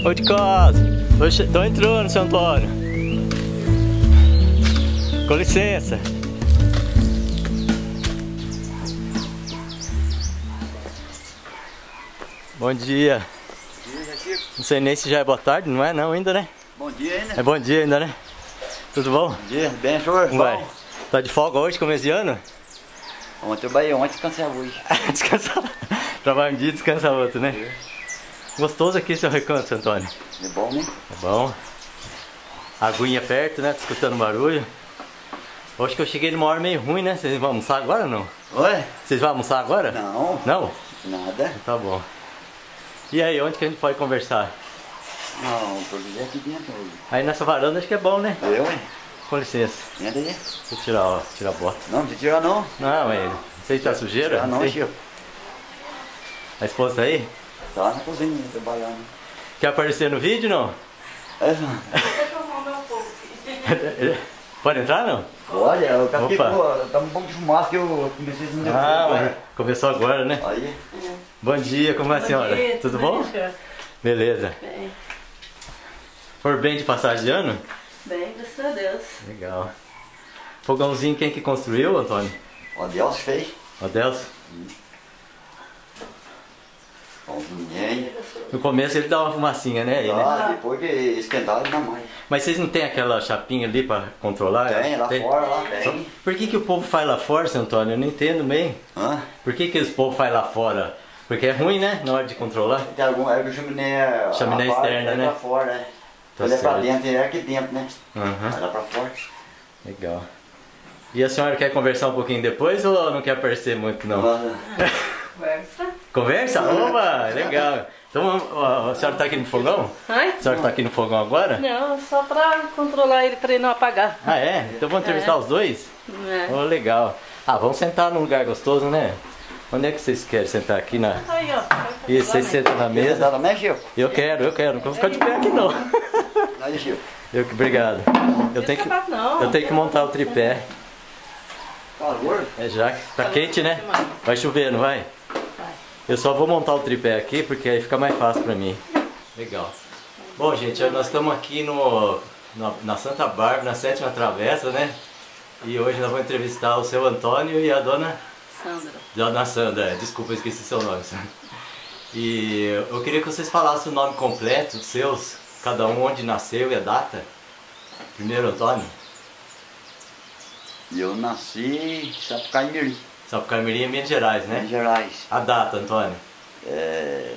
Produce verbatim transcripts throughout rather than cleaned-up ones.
Oi de casa. Tô, tô entrando, seu Antônio. Com licença. Bom dia. Bom dia, Chico. Não sei nem se já é boa tarde, não é não ainda, né? Bom dia ainda. É bom dia ainda, né? Tudo bom? Bom dia, bem, senhor? Vai. Tá de folga hoje, começo de ano? Ontem eu trabalhei, ontem descansei hoje. Descansar. Trabalha um dia e descansa outro, né? É. Gostoso aqui seu recanto, seu Antônio. É bom, né? É bom. A aguinha perto, né? Tá escutando barulho. Hoje que eu cheguei numa hora meio ruim, né? Vocês vão almoçar agora ou não? Oi? Vocês vão almoçar agora? Não. Não? Nada. Tá bom. E aí, onde que a gente pode conversar? Não, tô dizendo aqui dentro hoje. Aí nessa varanda acho que é bom, né? Eu, hein? Com licença. Entra aí. Deixa eu tirar, ó, tirar a bota. Não, não precisa tirar não. Não, mas não sei se tá sujeira. Ah, não, sei. Chico. A esposa tá aí? Tá na cozinha trabalhando. Quer aparecer no vídeo, não? É. Pode entrar, não? Olha, eu casquei, Opa. pô, tá um pouco de fumaça que eu comecei a se Ah, mas começou agora, né? Aí. Bom dia, como é a Bom senhora? dia, Tudo tudo bom? bem, senhor? Beleza. Bem, For bem de passagem de ano? bem, graças a Deus. Legal. Fogãozinho quem que construiu, Antônio? Ó, Deus fez. O Adelso? Ó, ninguém. No começo ele dá uma fumacinha, né? aí, né? Ah, depois que esquentaram, não mais. Mas vocês não tem aquela chapinha ali pra controlar? Tem, lá fora, lá tem. Por que que o povo faz lá fora, seu Antônio? Eu não entendo bem. Hã? Por que que os povos faz lá fora? Porque é ruim, né? Na hora de controlar. Tem algum, é que o chaminé... Chaminé a parte externa, é né? Pra fora, né? Tá Quando é pra certo. dentro, é aqui dentro, né? Aham. Mas lá pra fora. Legal. E a senhora quer conversar um pouquinho depois ou não quer aparecer muito, não? Mas, Conversa. Conversa? Oba, legal. Então a a senhora tá aqui no fogão? Ai? A senhora tá aqui no fogão agora? Não, só pra controlar ele, pra ele não apagar. Ah, é? Então vamos entrevistar É. os dois? É. Oh, legal. Ah, vamos sentar num lugar gostoso, né? Onde é que vocês querem sentar aqui na... Aí, ó. Isso, vocês sentam na mesa mesa. também, Chico? Eu quero, eu quero. Não vou ficar de pé aqui, não. Aí, Chico. Eu, obrigado. Eu tenho que, Não. eu tenho que montar o tripé. Calor? É já que tá quente, né? Vai chover, não vai? Vai. Eu só vou montar o tripé aqui porque aí fica mais fácil pra mim. Legal. Bom, gente, nós estamos aqui no, na, na Santa Bárbara, na sétima travessa, né? E hoje nós vamos entrevistar o seu Antônio e a dona... Sandra. Dona Sandra, é, desculpa, eu esqueci seu nome. Sandra. E eu queria que vocês falassem o nome completo dos seus, cada um onde nasceu e a data. Primeiro, Antônio. E eu nasci em Sapucaí, Sapucaí, Minas Gerais, né? Minas Gerais. A data, Antônio. É...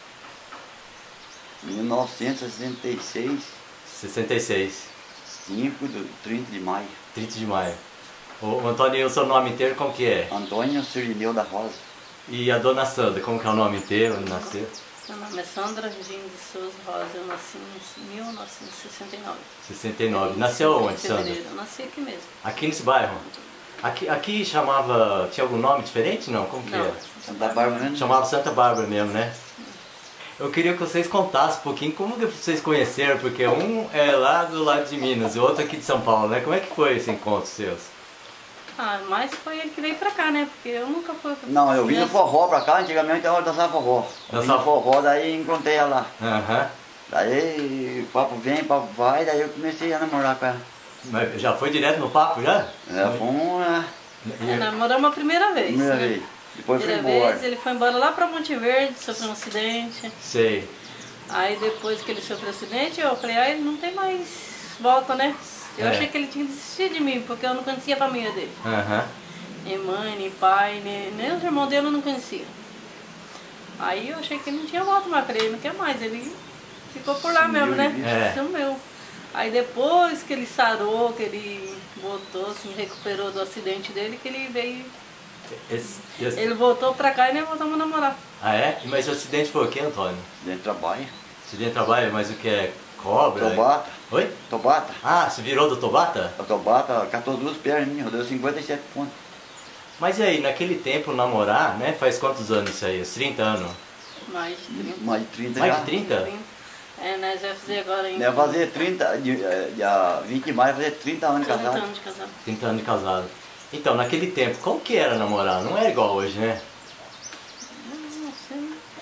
mil novecentos e sessenta e seis, sessenta e seis. cinco de trinta de maio. trinta de maio. O Antônio, e o seu nome inteiro como que é? Antônio Cirineu da Rosa. E a dona Sandra, como que é o nome inteiro, onde nasceu? Meu nome é Sandra Regina de Souza Rosa. Eu nasci em mil novecentos e sessenta e nove. sessenta e nove. Nasceu onde, Sandra? Fevereiro. Eu nasci aqui mesmo. Aqui nesse bairro? Aqui, aqui chamava... Tinha algum nome diferente, não? Como que Não. era? Santa Bárbara, né? Chamava Santa Bárbara mesmo, né? Eu queria que vocês contassem um pouquinho como que vocês conheceram, porque um é lá do lado de Minas e o outro aqui de São Paulo, né? Como é que foi esse encontro seus? Ah, mas foi ele que veio pra cá, né? Porque eu nunca fui... Não, eu vim né? no forró pra cá, antigamente eu dançava forró. Eu vim Dançava- no forró, daí encontrei ela lá. Aham. Daí papo vem, papo vai, daí eu comecei a namorar com ela. Mas já foi direto no papo, já? É, fomos a É, namoramos a primeira vez. primeira né? vez. Depois fui Primeira embora. vez, ele foi embora lá pra Monte Verde, sofreu um acidente. Sei. Aí depois que ele sofreu acidente, eu falei, ah, ele não tem mais volta, né? Eu É. achei que ele tinha desistido de mim, porque eu não conhecia a família dele. Aham. Nem mãe, nem pai, nem, nem os irmãos dele eu não conhecia. Aí eu achei que ele não tinha volta mais, falei, ele não quer mais, ele ficou por lá Sumiu mesmo, de né? vista. É. Sumiu. Aí depois que ele sarou, que ele voltou, se recuperou do acidente dele, que ele veio, Esse, esse... ele voltou pra cá e nós voltamos a namorar. Ah, é? Mas o acidente foi o que, Antônio? Dentro do trabalho. Acidente de trabalho, mas o que é? Cobra? Tobata. Oi? Tobata. Ah, você virou do Tobata? A Tobata catou duas pernas minhas, deu cinquenta e sete pontos. Mas e aí, naquele tempo namorar, né? Faz quantos anos isso aí? Uns trinta anos? Mais de trinta. Mais de trinta Mais já. de trinta? É, nós vamos fazer agora em Ia fazer trinta, dia, dia vinte de maio, fazer trinta anos de trinta casado. anos de casado. trinta anos de casado. Então, naquele tempo, como que era namorar? Não era igual hoje, né? Não sei. Ah,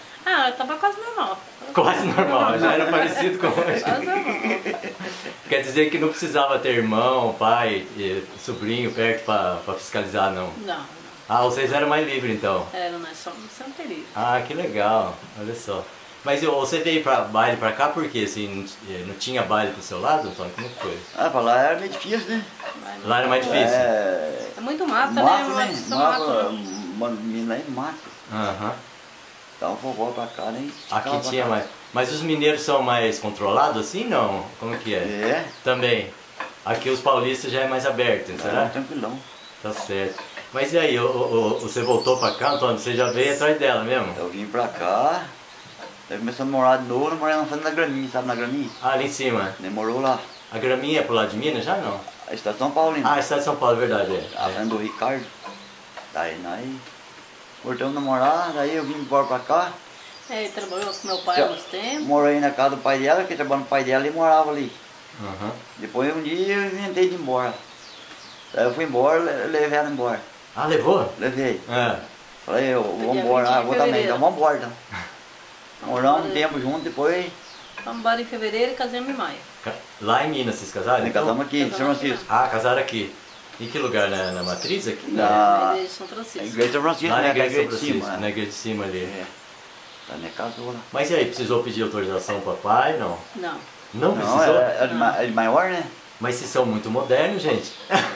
Ah, tava quase normal. Quase normal, já era parecido com hoje. Quase normal. Quer dizer que não precisava ter irmão, pai, e sobrinho perto pra, pra fiscalizar, não? Não, não. Ah, vocês eram mais livres então? Era, nós somos santeria. Ah, que legal, olha só. Mas eu- você veio pra baile pra cá porque assim, não, t- não tinha baile pro seu lado, Antônio? Como que foi? Ah, pra lá era meio difícil, né? Mas Lá era mais difícil? É. É muito mato, né? Mato, Uma- né? Só Mato, mato. mano, menina aí mato. Aham. Então vovó pra cá, nem. Aqui tinha mais. Mas os mineiros são mais controlados assim, não? Como que é? É. Também. Aqui os paulistas já é mais aberto, será? É, tranquilão. Tá certo. Mas e aí, o- o- o- você voltou pra cá, Antônio? Você já veio atrás dela mesmo? Eu vim pra cá, daí começamos a morar de novo, morando na frente da graminha, sabe na graminha? Ah, ali em cima. Demorou lá. A graminha é pro lado de Minas já não? A estação Paulina. Ah, estado de São Paulo, é verdade. É. A frente do Ricardo. Daí nós voltamos a namorar, daí eu vim embora pra cá. É, ele trabalhou com meu pai Já há uns tempos. morei na casa do pai dela, que trabalhava no pai dela e morava ali. Aham. Depois um dia eu inventei de ir embora. Daí eu fui embora, le- levei ela embora. Ah, levou? Levei. É. Falei, eu Dia vou embora, vinte de ah, vou também, fevereiro. então vamos embora então. Moramos um embora. tempo junto, depois Vamos embora em fevereiro e casamos em maio. Ca- Lá em Minas vocês casaram? nós então? casamos aqui, em São Casamos aqui, Francisco. Ah, casaram aqui. Em que lugar? Na, na matriz aqui? Na- Na igreja de São A Francisco. igreja de São Francisco, Lá na né? A igreja de São igreja de Francisco, cima. na igreja de cima ali. É. Daí nós casou lá. Mas e aí, precisou pedir autorização pro papai? Não? Não. Não Não, precisou? é, é, de, ma- é de maior, né? Mas vocês são muito modernos, gente.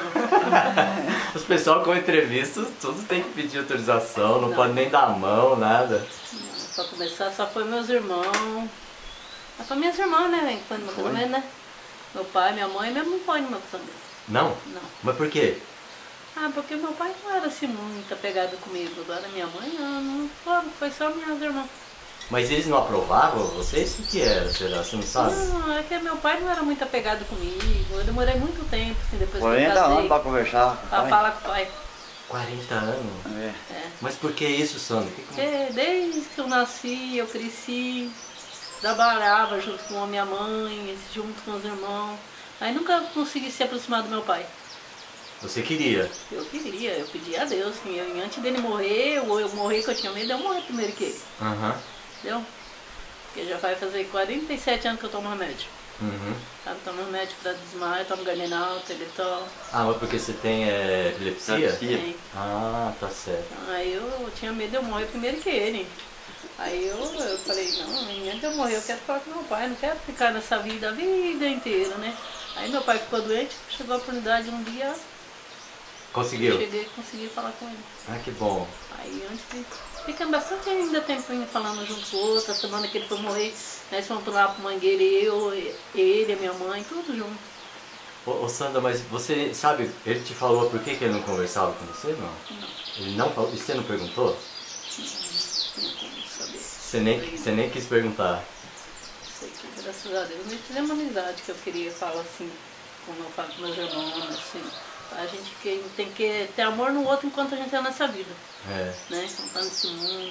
Os pessoal com entrevista, tudo tem que pedir autorização, não, Não. pode nem dar a mão, nada. Pra começar, só foi meus irmãos. Só foi minhas irmãs, né? Foi no meu Foi? casamento, né? Meu pai, minha mãe, mesmo não foi no meu casamento. Não? Não. Mas por quê? Ah, porque meu pai não era assim muito apegado comigo. Agora minha mãe, não, não foi, foi só minhas irmãs. Mas eles não aprovavam vocês? O que era, será? Você não sabe? Não, é que meu pai não era muito apegado comigo. Eu demorei muito tempo, assim, depois que eu quarenta anos casei, pra conversar. com o pra pai. falar com o pai. quarenta anos? É. É. Mas por que isso, Sandro? Que que- Porque desde que eu nasci, eu cresci, trabalhava junto com a minha mãe, junto com os irmãos. Aí nunca consegui se aproximar do meu pai. Você queria? Eu queria, eu pedia a Deus, assim, eu, antes dele morrer, ou eu morrer que eu tinha medo, eu morrer primeiro que ele. Aham. Entendeu? Porque já vai fazer quarenta e sete anos que eu tomo remédio. Uhum. Tá? Eu tomo remédio pra desmaio, tomo Gardenal, Teletol. Ah, mas porque você tem é, epilepsia? Epilepsia. Tem. Ah, tá certo. Aí eu tinha medo de eu morrer primeiro que ele. Aí eu, eu falei, não, antes de eu morrer eu quero falar com meu pai, não quero ficar nessa vida a vida inteira, né? Aí meu pai ficou doente, chegou a oportunidade um dia, Conseguiu? eu cheguei e consegui falar com ele. Ah, que bom. Aí antes de. Ficamos bastante ainda tempinho falando junto com o outro, a semana que ele foi morrer, nós fomos lá pro Mangueira, eu, ele, a minha mãe, tudo junto. Ô, ô Sandra, mas você sabe, ele te falou por que, que ele não conversava com você, não? Não, Ele não falou? E você não perguntou? não tinha como saber. Você nem, você nem quis perguntar. Sei que, graças a Deus, nós fizemos uma amizade que eu queria falar assim, como eu falo com meus irmãos, assim. A gente que- tem que ter amor no outro enquanto a gente é nessa vida, É. né? Enquanto tá nesse mundo,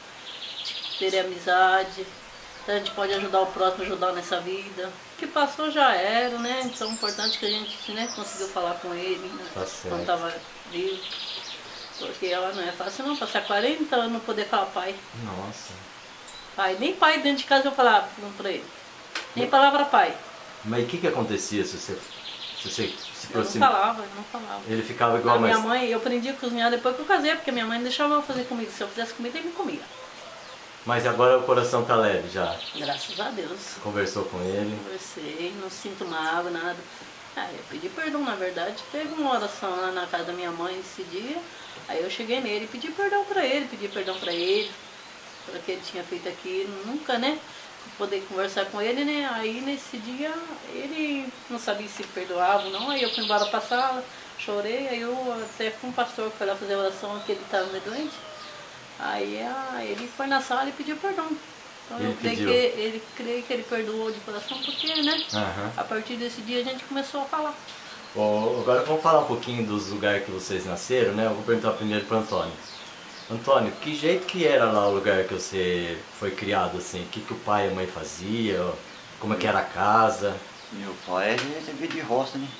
ter amizade, então a gente pode ajudar o próximo, ajudar nessa vida. O que passou já era, né? Então é importante que a gente, né, conseguiu falar com ele, né? Tá certo. Quando tava vivo. Porque ela não é fácil não, passar quarenta anos não poder falar pai. Nossa. Pai, nem pai dentro de casa eu falava não pra ele. Nem palavra pai. Mas o que, que acontecia se você se, você se Eu não aproximava? falava, eu não falava. Ele ficava igual A minha mais. mãe, eu aprendi a cozinhar depois que eu casei, porque minha mãe não deixava eu fazer comida. Se eu fizesse comida, ele me comia. Mas agora o coração tá leve já. Graças a Deus. Conversou com ele. Conversei, não sinto mágoa, nada. Ah, eu pedi perdão, na verdade. Teve uma oração lá na casa da minha mãe esse dia. Aí eu cheguei nele e pedi perdão pra ele, pedi perdão pra ele, pelo que ele tinha feito aquilo. Nunca, né? Poder conversar com ele, né? Aí nesse dia ele não sabia se perdoava ou não. Aí eu fui embora pra sala, chorei. Aí eu até com um pastor que foi lá fazer oração, que ele estava meio doente. Aí ah, ele foi na sala e pediu perdão. Então Ele eu creio que pediu. ele creio que ele perdoou de coração, porque, né? Aham. A partir desse dia a gente começou a falar. Bom, agora vamos falar um pouquinho dos lugares que vocês nasceram, né? Eu vou perguntar primeiro para Antônio. Antônio, que jeito que era lá o lugar que você foi criado, assim? O que, que o pai e a mãe faziam? Como é que era a casa? Meu pai é veio de roça, né?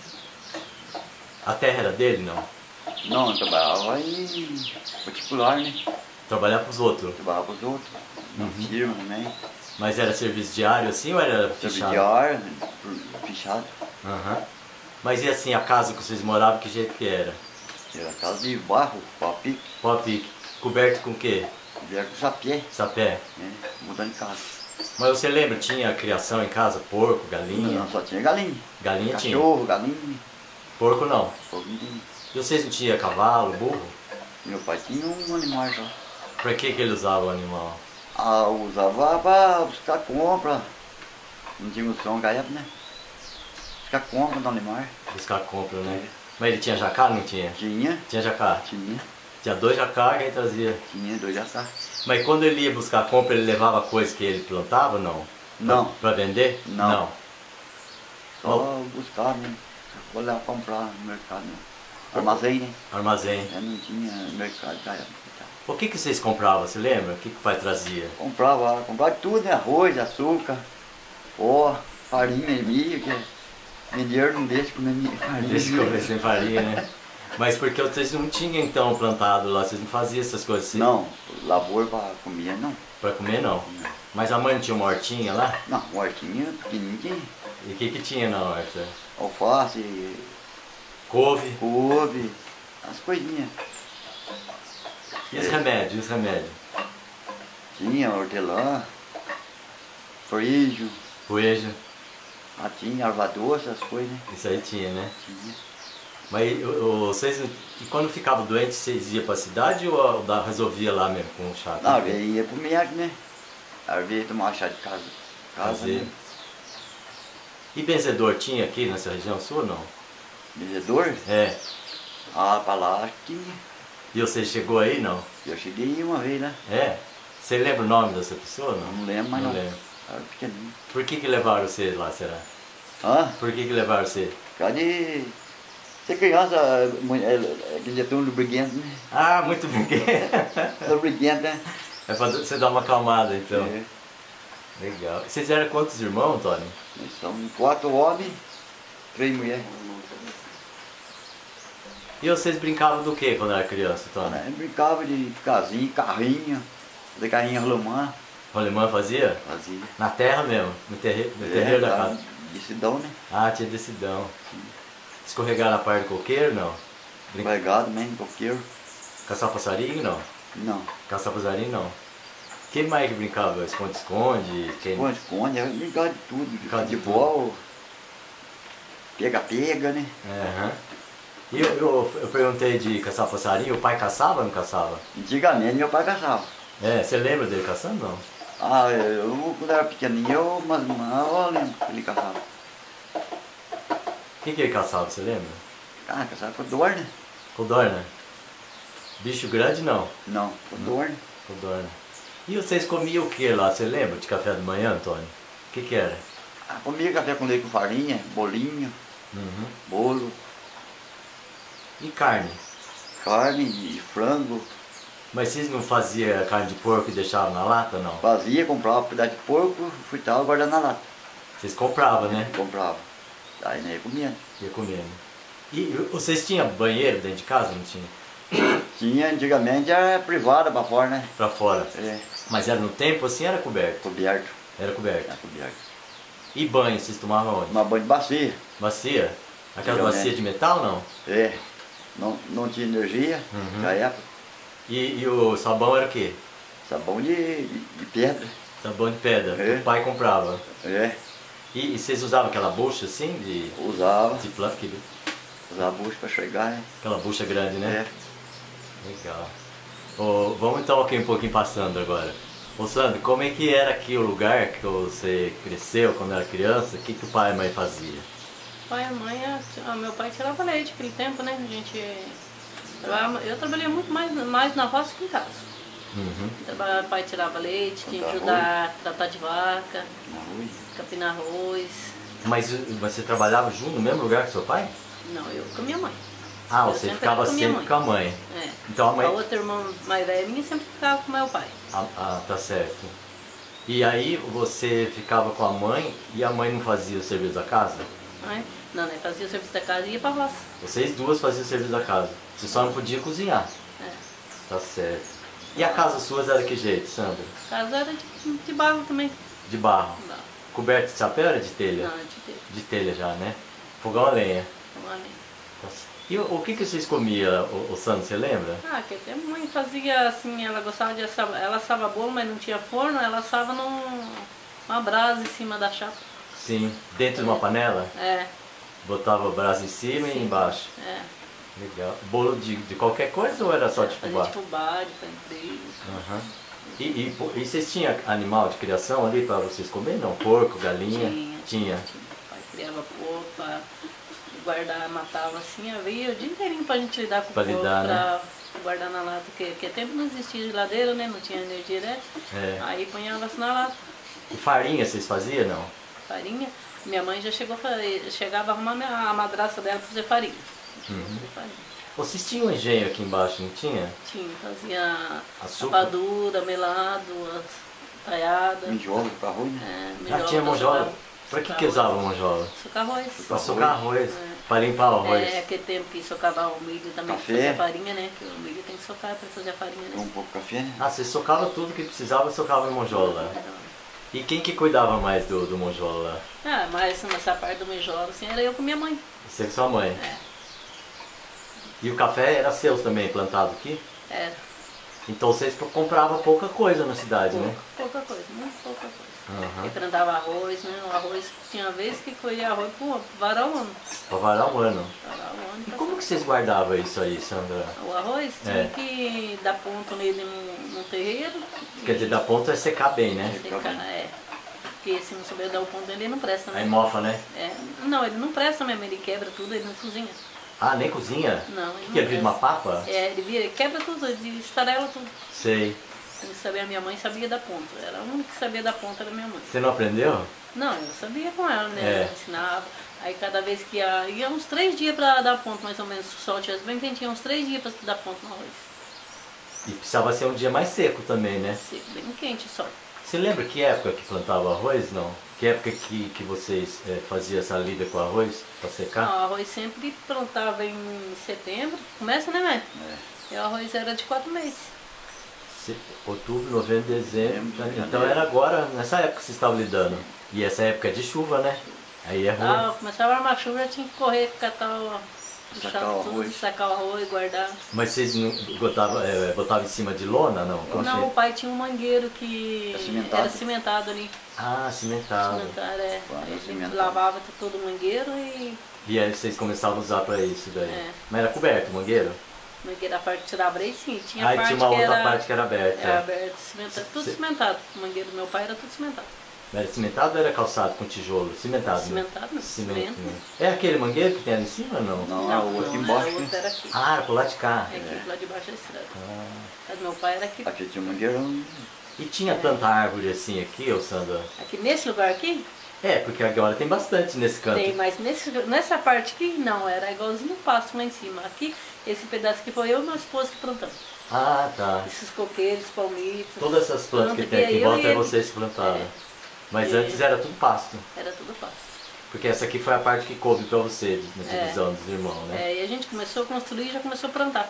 A terra era dele, não? Não, eu trabalhava em particular, né? Trabalhar pros outros. Trabalhava com os outros. na Uhum. firma também. Mas era serviço diário assim ou era Serviço fichado? diário, fichado. Aham. Mas e assim, a casa que vocês moravam, que jeito que era? Era casa de barro, pau a pique, Pau a pique. Coberto com o quê? vieram com sapé, Sapé. né? Mudando de casa. Mas você lembra, tinha criação em casa? Porco, galinha? Não, só tinha galinha. Galinha tinha. Cachorro, galinha. Porco não. Pouco não tinha. E vocês não tinham cavalo, burro? Meu pai tinha um animal só. Pra que que ele usava o animal? Ah, usava para buscar compra. Não tinha o som gaia, né? Buscar compra do animal. Buscar compra, né? Mas ele tinha jacá, não tinha? Tinha, Tinha jacá. tinha, Tinha dois jacá que ele trazia. tinha dois já tá. Mas quando ele ia buscar compra, ele levava coisa que ele plantava, não? Não. Pra, pra vender? Não. Só buscar mesmo. Vou lá comprar no mercado. Né? Armazém, né? Armazém. Eu não tinha mercado gaia. O que que vocês compravam, você lembra? O que que o pai trazia? Comprava, comprava tudo, né? Arroz, açúcar, pó, farinha, milho, que meu dinheiro não deixa comer milho, farinha. Deixa eu comer sem farinha, né? Mas porque vocês não tinham então plantado lá, vocês não faziam essas coisas assim? Não, lavoura para comer não. Pra comer não. Mas a mãe não tinha uma hortinha lá? Não, hortinha pequenininha tinha. E o que que tinha na horta? Alface, Couve. couve, as coisinhas. E os remédios? E os remédios? Tinha hortelã, frígio, Coelho. ah, tinha erva doce, as coisas, né? Isso aí tinha, né? Tinha. Mas o- o- vocês, e quando ficavam doentes, vocês iam pra cidade ou da- resolvia lá mesmo com o chá? Não, eu ia pro médico, né? Aí veio tomar chá de casa. Casa, Caseiro. né? E benzedor tinha aqui nessa região sua ou não? Benzedor? É. Ah, pra lá acho que tinha. E você chegou aí, não? Eu cheguei uma vez lá. É? Você lembra o nome dessa pessoa, não? Não lembro, mas Não não. lembro. Era pequenininho. Por que que levaram você lá, será? Hã? Por que que levaram você? Por causa de ser criança, é, aquele é tão lubrificante, né? Ah, muito bem. Lubrificante, né? É pra você dar uma acalmada, então. É. Legal. Vocês eram quantos irmãos, Antônio? Nós somos quatro homens, três mulheres. E vocês brincavam do que quando era criança, Antônio? Né? Brincava de casinha, carrinho, de carrinho alemã, O alemão fazia? fazia. Na terra mesmo? No terreiro, no terreiro da casa? De Sidão, né? Ah, tinha decidão. Escorregar na parte do coqueiro, não? Brin- Empregado mesmo, coqueiro. Caçar passarinho, não? Não. Caçar passarinho, não. Quem mais que brincava? Esconde-esconde? Quem... Esconde, esconde, eu brincava de tudo. De Brincava de futebol, pega-pega, né? Aham. E eu, eu, eu perguntei de caçar passarinho, o pai caçava ou não caçava? Antigamente meu pai caçava. É, você lembra dele caçando, não? Ah, eu quando era pequenininho, eu, mas não, eu lembro que ele caçava. O que, que ele caçava, você lembra? Ah, caçava com dor, né? Codorna? Bicho grande, não? Não, com dor, né? Codorna. E vocês comiam o que lá, você lembra de café da manhã, Antônio? O que que era? Ah, comia café com leite com farinha, bolinho, Uhum. bolo, E carne? carne e frango. Mas vocês não faziam carne de porco e deixavam na lata, não? Fazia, comprava um pedaço de porco, fritava e guardava na lata. Vocês compravam, né? Comprava. Aí né, comia. Ia comendo. E vocês tinham banheiro dentro de casa, não tinha? Tinha, antigamente era privada pra fora, né? Pra fora. É, Mas era no tempo assim, era coberto? coberto. Era coberto. Era coberto. E banho, vocês tomavam onde? Uma banho de bacia. Bacia? Aquela Geralmente. bacia de metal, não? É. Não, não tinha energia Uhum. na época. E, e o sabão era o quê? Sabão de, de, de pedra. Sabão de pedra, É. que o pai comprava. É. E, e vocês usavam aquela bucha assim, de, Usava. de planta, que- Usava bucho pra chegar, né? aquela bucha grande, né? É. Legal. Ô, vamos então aqui um pouquinho passando agora. Ô Sandro, como é que era aqui o lugar que você cresceu quando era criança? O que, que o pai e a mãe faziam? Pai e mãe, ah, meu pai tirava leite naquele tempo, né? A gente trabalhava- eu trabalhei muito mais, mais na roça que em casa. Uhum. Trabalhava, pai tirava leite, tinha que Cortar ajudar a tratar de vaca, Na rua. capinar arroz. Mas uh, você trabalhava junto no mesmo lugar que seu pai? Não, eu com a minha mãe. Ah, Eu você sempre ficava era com minha sempre mãe. com a mãe. É. Então a mãe... A outra irmã mais velha minha sempre ficava com meu pai. Ah, ah, tá certo. E aí você ficava com a mãe e a mãe não fazia o serviço da casa? Né? Não, né? Fazia o serviço da casa e ia pra roça. Vocês duas faziam o serviço da casa. Você só não podia cozinhar. É. Tá certo. E a casa sua era de que jeito, Sandra? A casa era de, de barro também. De barro. Não, Coberto de chapéu ou era de telha? não, de telha. De telha já, né? Fogão a lenha. Não, ali. E o, o que, que vocês comiam, o, o Sandro, você lembra? Ah, que até a mãe fazia assim, ela gostava de assar, ela assava bolo, mas não tinha forno, ela assava num, uma brasa em cima da chapa. Sim. Dentro de uma panela? É, Botava a brasa em cima Sim. e embaixo. é. Legal. Bolo de, de qualquer coisa ou era só de Fazia fubá? de fubá, de panfreio. Aham. E, e, pô, e vocês tinham animal de criação ali para vocês comerem? Não? Porco, galinha? Tinha. Tinha. O pai criava porco pra guardar, matava assim, havia o dia inteirinho pra gente lidar com Pra o porco, lidar, pra guardar na lata, porque porque tempo não existia geladeira, né? Não tinha energia elétrica. É. Aí punhava-se na lata, E farinha vocês faziam, não? farinha. Minha mãe já chegou, a fazer- chegava a arrumar minha- a madrasta dela pra fazer farinha. Uhum. Fazer farinha. Vocês tinham um engenho aqui embaixo, não tinha? Tinha, fazia Açúcar? rapadura, melado, as taiadas. Mijola com arroz, né? É, Já mijola, tinha monjola? açúcar- Pra que que açúcar usava arroz. monjola? Açúcar arroz. Pra socar arroz. É. Pra limpar o arroz. É, aquele tempo que socava o milho também, Café. pra fazer farinha, né? Que o milho tem que socar pra fazer a farinha, Um né? pouco de café, né? Ah, vocês socavam tudo que precisava, socava no monjola. E quem que cuidava mais do, do monjola lá? Ah, mas nessa parte do mijola, assim, era eu com minha mãe. Você com sua mãe. É, E o café era seu também, plantado aqui? era. Então vocês compravam pouca coisa na cidade, Pouca, né? pouca coisa, muito pouca coisa. Aham. Eu plantava arroz, né? O arroz, tinha vez que colhia arroz por varar o ano. Pra varar um ano. Varar o ano E pra como que vocês guardavam isso aí, Sandra? O arroz tinha É. que dar ponto nele no, no terreiro. Quer dizer, da ponta é secar bem, né? Secar, é. Porque se não souber dar o ponto dele, ele não presta, né? Aí mofa, né? É. Não, ele não presta mesmo, ele quebra tudo, ele não cozinha. Ah, nem cozinha? Não, O que, ele que ele não vira uma presta. papa? É, ele vira, ele quebra tudo, ele estarela tudo. Sei. Tem que saber, a minha mãe sabia dar ponta. Era a única que sabia dar ponta era minha mãe. Você não aprendeu? Não, eu sabia com ela, né? É. Ela ensinava. Aí cada vez que ia, ia uns três dias pra dar ponto, mais ou menos. O sol tivesse bem quentinho, uns três dias pra dar ponto no arroz. E precisava ser um dia mais seco também, né? Seco, bem quente o sol. Você lembra que época que plantava arroz? Não. Que época que, que vocês é, faziam essa lida com arroz para secar? Não, o arroz sempre plantava em setembro. Começa, né, mãe? É. E o arroz era de quatro meses. Se- Outubro, novembro, dezembro. Dezembro, janeiro. janeiro. Então era agora, nessa época que vocês estavam lidando. E essa época é de chuva, né? Aí é ruim. Ah, começava a armar chuva, já tinha que correr, catar o... Sacar puxar o tudo, arroz. sacar o arroz, guardar. Mas vocês não botavam, é, botavam em cima de lona, não? Como Não, assim? o pai tinha um mangueiro que É cimentado? era cimentado ali. Ah, cimentado. Cimentado, é. Ah, Aí a gente cimentado. lavava todo o mangueiro e E aí vocês começavam a usar pra isso daí. É. Mas era coberto o mangueiro? o mangueiro, a parte que tirava leite, sim. Tinha a Aí parte tinha uma que outra era, parte que era aberta. era aberta, cimentado, tudo Cê- cimentado. O mangueiro do meu pai era tudo cimentado. Era cimentado ou era calçado com tijolo? Cimentado, né? Cimentado, não. Cimento, Cimento. né? É aquele mangueiro que tem ali em cima ou não? Não, é o outro aqui não, embaixo, era o né? outro era aqui. Ah, era pro lado de cá. É aqui, lá debaixo da estrada. Ah. Mas meu pai era aqui. Aqui tinha um mangueirão. E tinha tanta árvore assim aqui, ô Sandra? Aqui nesse lugar aqui, É, porque agora tem bastante nesse canto. tem, mas nesse, nessa parte aqui não, era igualzinho o pasto lá em cima. Aqui, esse pedaço aqui foi eu e meu esposo que plantamos. Ah, tá. Esses coqueiros, palmitos. Todas essas plantas que planta tem aqui em eu volta e é ele. vocês que plantaram. É. Mas E- antes era tudo pasto. Era tudo pasto. Porque essa aqui foi a parte que coube pra você, na É. divisão dos irmãos, né? É, e a gente começou a construir e já começou a plantar.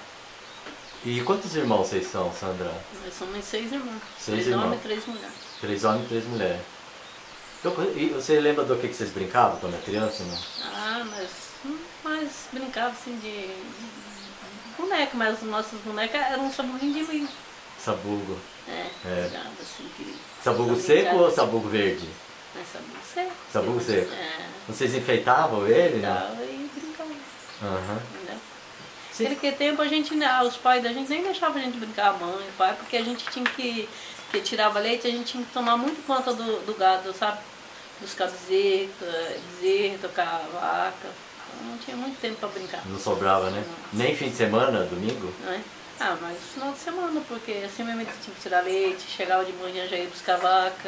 E quantos irmãos vocês são, Sandra? Nós somos seis irmãos. Seis três irmãos. homens e três mulheres. Três homens e três mulheres. Então, e você lembra do que que vocês brincavam quando era criança, não? Ah, mas, hum, mas brincava assim de boneca, mas os nossos bonecos eram um sabuguinho de milho. Sabugo. É, É. brincava assim que... Sabugo Pra seco brincar. ou sabugo verde? É, sabugo seco. Sabugo seco. É, Vocês enfeitavam ele, não? brincava e brincava. Aham. Entendeu? Cês- Naquele tempo a gente, né, os pais da gente nem deixavam a gente brincar, a mãe, o pai, porque a gente tinha que, que tirava leite, a gente tinha que tomar muito conta do, do gado, sabe? Buscar bezerro, bezerro, tocar vaca. Então não tinha muito tempo para brincar. Não sobrava, né? Nem fim de semana, domingo? Não é? Ah, mas final de semana, porque assim mesmo a gente tinha que tirar leite, chegava de manhã já ia buscar vaca.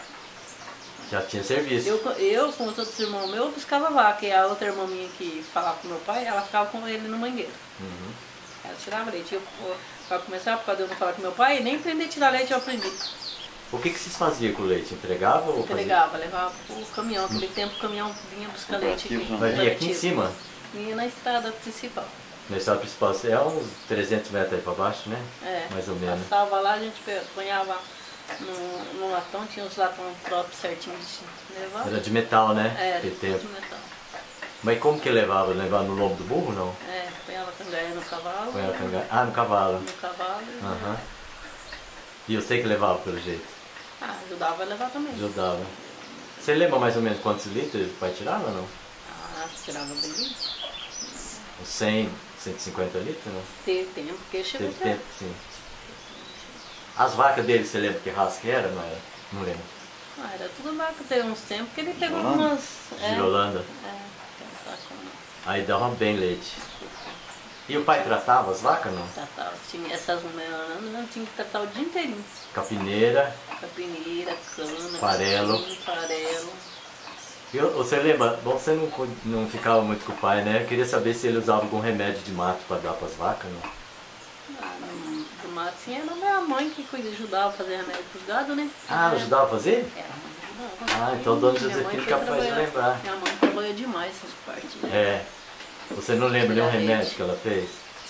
Já tinha serviço. Eu, eu com os outros irmãos meus, eu buscava vaca, e a outra irmã minha que falava com meu pai, ela ficava com ele no mangueiro. Uhum. Ela tirava leite. Eu, para começar, por causa de eu não falar com meu pai, nem aprender a tirar leite eu aprendi. O que, que vocês faziam com o leite? Entregava ou fazia? Entregava, levava o caminhão. Aquele tempo o caminhão vinha buscar leite aqui. Coletivo, Vai vir aqui em Coletivo. cima? Vinha na estrada principal. Na estrada principal, é uns trezentos metros aí pra baixo, né? É, mais ou menos. Passava lá, a gente ponhava no, no latão, tinha os latão próprios certinho de levar. Era de metal, né? É, Aquele de tempo. metal. Mas como que levava? Levava no lombo do burro, não? É, ponhava cangaia no cavalo. Põe a cangaia. Ah, no cavalo. No cavalo. e- Aham. E eu sei que levava pelo jeito. Ah, ajudava a levar também. Ajudava. Você lembra mais ou menos quantos litros o pai tirava ou não? Ah, tirava bem. Uns cem, cento e cinquenta litros, não? Teve tempo, porque chegou Teve até. tempo, sim. As vacas dele, você lembra que raça que era? Não era? Não lembro. Ah, era tudo vaca, teve uns tempos que ele pegou Girolanda? umas. É, Girolanda. é, tem um saco, não. Aí dava bem leite. E o pai tratava as vacas, não? Tratava, tinha essas melanas, não tinha que tratar o dia inteirinho. Capineira. Capineira, cana, Farelo. capim, farelo. E eu- você lembra, bom, você não, cu- não ficava muito com o pai, né? Eu queria saber se ele usava algum remédio de mato para dar para as vacas, não? Ah, no, do mato, assim, era minha mãe que cuida, ajudava a fazer remédio pros gados, né? Ah, É, ajudava a fazer? Era, mãe ajudava. Ah, então Dona Minha mãe Josefina foi capaz de trabalhar. lembrar. Minha mãe trabalhou demais essas partes, né? É. Você não lembra nenhum Tirar remédio leite. que ela fez?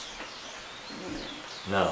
Não.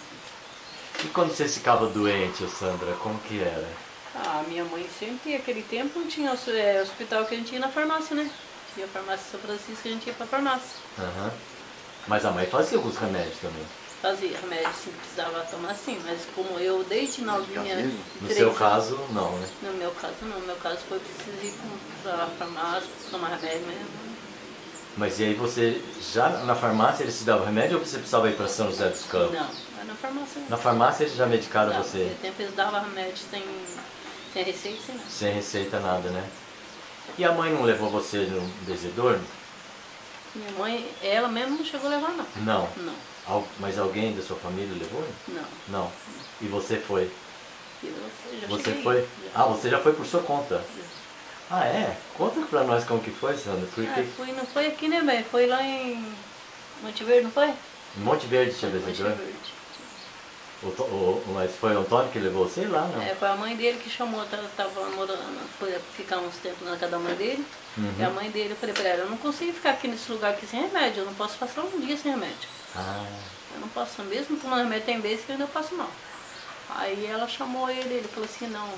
E quando você ficava doente, ô Sandra, como que era? Ah, minha mãe sempre, aquele tempo, não tinha é, hospital que a gente ia na farmácia, né? Tinha a farmácia São Francisco, a gente ia pra farmácia. Aham. Mas a mãe fazia alguns remédios também. Fazia remédio, sim, precisava tomar sim, mas como eu desde novinha... Caseiro? No três seu anos- caso, não, né? No meu caso não, no meu caso foi preciso ir pra farmácia, tomar remédio mesmo. Mas e aí você, já na farmácia eles te davam remédio ou você precisava ir para São José dos Campos? Não, era na farmácia. Na farmácia eles já medicaram Dava, você? naquele tempo eles davam remédio sem, sem receita, sem nada. Sem receita, nada, né? E a mãe não levou você no benzedor? Minha mãe, ela mesmo não chegou a levar não. Não. Não, Al- Mas alguém da sua família levou? não. Não. E você foi? E você já Você cheguei, foi? já. Ah, você já foi por sua conta? Ah, é? Conta pra nós como que foi, Sandra. Porque Ah, fui, não foi aqui, né, bem? Foi lá em Monte Verde, não foi? em Monte Verde tinha Monte benzedor. Verde. O, To- o, o- mas foi o Antônio que levou? Sei lá, não. É, foi a mãe dele que chamou, tava, tava morando, foi ficar uns tempos na casa da mãe dele. Uhum. E a mãe dele, eu falei pra ela, eu não consigo ficar aqui nesse lugar aqui sem remédio, eu não posso passar um dia sem remédio. Ah, Eu não posso, mesmo tomando remédio, tem vezes que eu ainda passo mal. Aí ela chamou ele, ele falou assim, não.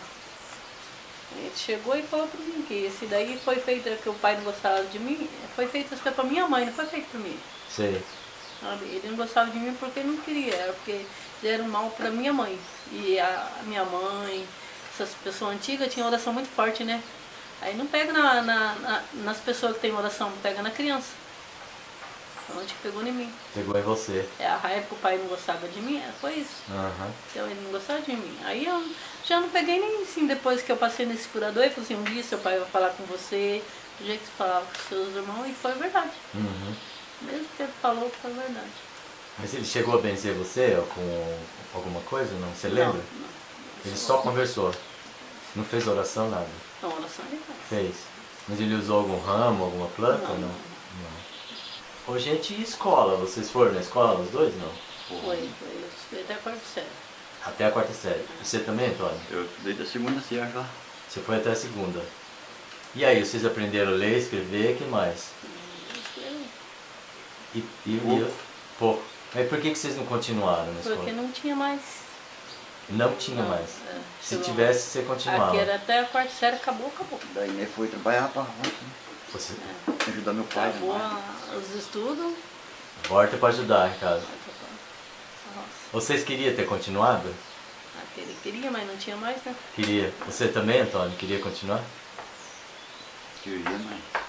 Ele chegou e falou pra mim que esse daí foi feito, que o pai não gostava de mim, foi feito isso pra minha mãe, não foi feito pra mim. sei. Sabe? Ele não gostava de mim porque não queria, era porque deram mal pra minha mãe. E a minha mãe, essas pessoas antigas tinham oração muito forte, né? Aí não pega na, na- na- nas pessoas que têm oração, pega na criança. Então a gente pegou em mim. Pegou em você. É, a raiva que o pai não gostava de mim, é, foi isso. Aham. Então ele não gostava de mim. Aí eu já não peguei nem assim, depois que eu passei nesse curador, ele falou assim, um dia seu pai vai falar com você, do jeito que você falava com seus irmãos, e foi verdade. Uhum. Mesmo que ele falou, foi verdade. Mas ele chegou a benzer você ou com alguma coisa, não? Você lembra? Não, não. Ele só conversou. Não fez oração, nada. Não, oração ele faz. Fez. Mas ele usou algum ramo, alguma planta ou Não, não? não. Não. Ô, gente, e escola? Vocês foram na escola, os dois, não? Foi, foi. Eu estudei até a quarta série. Até a quarta série. Você também, Antônio? Eu estudei da segunda série já. Você foi até a segunda. E aí, vocês aprenderam a ler, escrever, que mais? E, e, e Pouco. pouco. Mas por que, que vocês não continuaram na escola? Porque não tinha mais. Não tinha Não, mais. é, Se chegou- tivesse, você continuava. Aqui era até a quarta série, acabou, acabou. Daí né, fui trabalhar pra roça, né? Você Ajudar meu pai. Acabou Né? a- os estudos. volta para ajudar em casa. Nossa, Vocês queriam ter continuado? aquele queria, mas não tinha mais, né? Queria. Você também, Antônio, queria continuar? Queria, mas...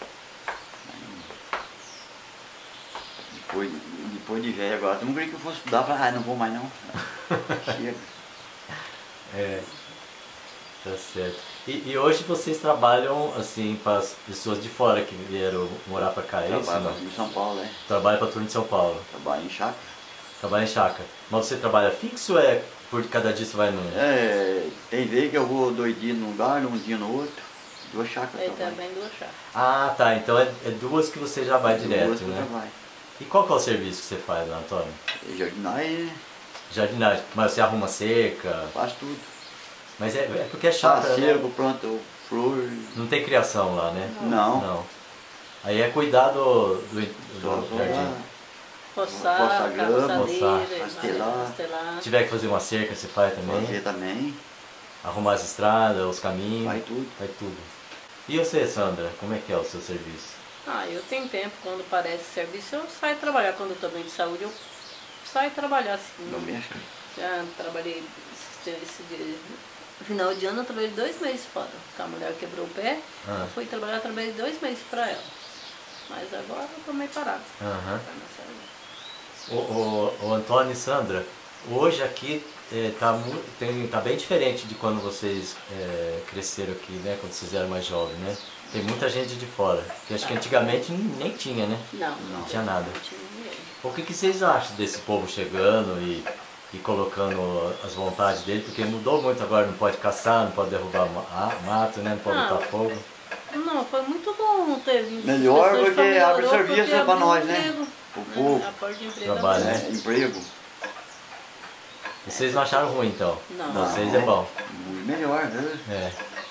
Depois, depois de velho agora, eu não queria que eu fosse estudar, eu falei, ah, não vou mais não. Chega. É. Tá certo. E, e hoje vocês trabalham, assim, para as pessoas de fora que vieram morar para cá, é isso? Trabalho Não? em São Paulo, né? Trabalha para turno de São Paulo. Trabalho em chácara. Trabalha em chácara. Mas você trabalha fixo ou é por cada dia você vai num? É, tem vez que eu vou dois dias num lugar, um dia no outro. Duas chácaras Ele trabalho. também do chá. Ah, tá. Então é, é duas que você já vai direto, Duas que eu né? trabalho. E qual que é o serviço que você faz lá, Antônio? E jardinagem, Jardinagem. Mas você arruma cerca. faz tudo. Mas é, é porque é chácara, Faz né? cerco, planta flor. Não tem criação lá, né? Não. Não. Aí é cuidar do, do, Só, do só jardim. dá roçar, roçar grama, roçadeira, rastelar. rastelar. Se tiver que fazer uma cerca, você faz também? Fazer também, Arrumar as estradas, os caminhos? faz tudo. Faz tudo. E você, Sandra, como é que é o seu serviço? Ah, eu tenho tempo, quando parece serviço, eu saio trabalhar. Quando eu tô bem de saúde, eu saio trabalhar assim. Não mexe. Já trabalhei esse, esse dia- final de ano, eu trabalhei dois meses fora. Porque a mulher quebrou o pé, Ah. eu fui trabalhar, trabalhei dois meses pra ela. Mas agora eu tô meio parado. Aham. Tá na saúde. O, o, o Antônio e Sandra, hoje aqui é, tá, mu- tem, tá bem diferente de quando vocês é, cresceram aqui, né? Quando vocês eram mais jovens, né? Tem muita gente de fora. Que acho que antigamente nem tinha, né? Não, Não tinha nada. não tinha ninguém. O que, que vocês acham desse povo chegando e, e colocando as vontades dele? Porque mudou muito agora, não pode caçar, não pode derrubar ma- ah, mato, né? Não pode Ah. botar fogo. Não, foi muito bom ter vindo. Melhor As pessoas porque melhorou, abre serviço porque pra abriu nós, né? emprego. O Né? povo. A porta de emprego Trabalho, abriu. né? É, emprego, Vocês não acharam ruim, então? Não. Vocês é bom. muito melhor, né? É.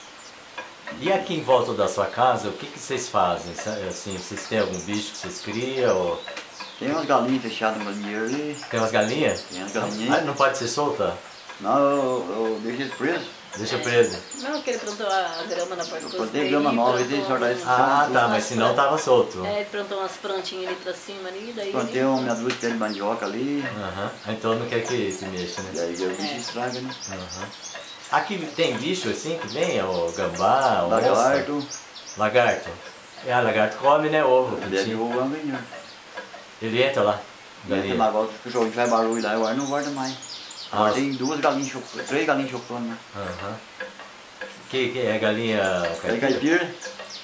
E aqui em volta da sua casa, o que, que vocês fazem? Assim, vocês têm algum bicho que vocês criam? Ou Tem umas galinhas fechadas no galinheiro ali, tem umas galinhas? tem umas Ah, galinhas. não pode ser solta? Não, eu, eu deixo eles presos. Deixa preso. Não, que ele plantou a grama na porta Eu dos plantei grama nova, plantou eles soltaram esse umas- Ah, tá, umas mas senão plantas. tava solto. É, ele plantou umas plantinhas ali pra cima ali, daí Plantei ele... uma meia dúzia de pé de mandioca ali, Aham. Então não quer que, que mexa, e né? aí o bicho estraga, né? Aham. Aqui tem bicho assim que vem? O gambá, o Lagarto, onça? Lagarto. Ah, lagarto come, né? Ovo. deve Pitinho. o ganhar. Ele entra lá. Entra Galinha. na volta, o cachorrinho faz barulho lá, agora não guarda mais. Ah, Agora tem duas galinhas, choc- três galinhas chocando, né? Aham. Que, que é galinha Aí caipira? caipira?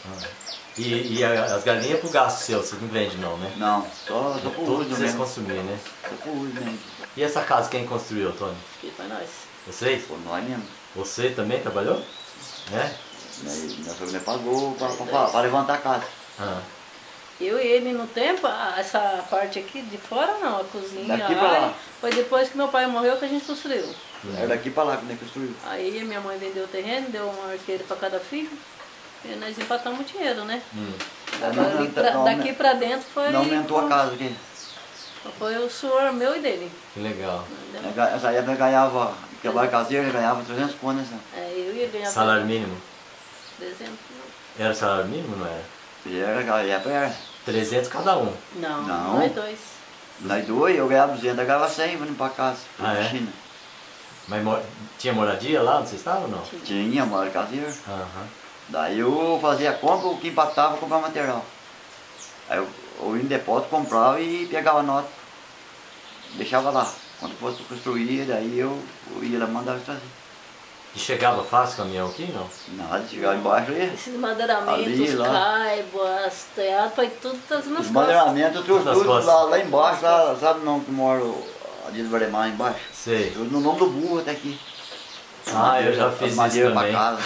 E, e a- as galinhas pro gasto seu, você não vende não, né? Não, só, só por Tudo uso vocês mesmo. consumir, né? Só por uso mesmo. E essa casa quem construiu, Tony? Que foi nós. Vocês? Por nós mesmo. Você também trabalhou? É? Daí minha sogra pagou pra, pra, pra levantar a casa. Ah. Eu e ele no tempo, a- essa parte aqui de fora não, a cozinha, Daqui a pra lá. área, foi depois que meu pai morreu que a gente construiu. Era daqui pra lá que nós construiu. Aí minha mãe vendeu o terreno, deu um arqueiro pra cada filho, e nós empatamos o dinheiro, né? Hum. Não, Agora, não, ali pra- não, daqui não, pra dentro foi... Não aumentou a casa aqui. Foi o suor meu e dele. Que legal. Entendeu? Essa época eu ganhava, trabalho caseiro, eu ganhava trezentos contos nessa. É, eu ia ganhar Salário mínimo? trezentos. Era salário mínimo, não era? E era, aquela época era. trezentos cada um. Não, Não. nós dois. Nós dois, eu ganhava duzentos, eu ganhava cem, vindo pra casa, pra Ah, é? China. Mas mo- tinha moradia lá onde vocês estavam ou não? Tinha, mora caseiro. Aham. Daí eu fazia a compra, o que empatava, eu comprava material. Aí eu, eu ia no depósito, comprava e pegava a nota. Deixava lá. Quando fosse construir, daí eu, eu ia lá e mandava eles trazer. E chegava fácil o caminhão aqui, não? Nada, chegava embaixo ali. Esses madeiramentos, Ali, lá. caibas, teatro, foi tudo das Os nas costas. madeiramentos, tudo, Nas tudo costas. lá, lá embaixo, lá, sabe o nome que mora o ali do Baremar embaixo? Sei. Tudo no nome do burro até aqui. Ah, eu já As fiz isso madeiras pra também. casa.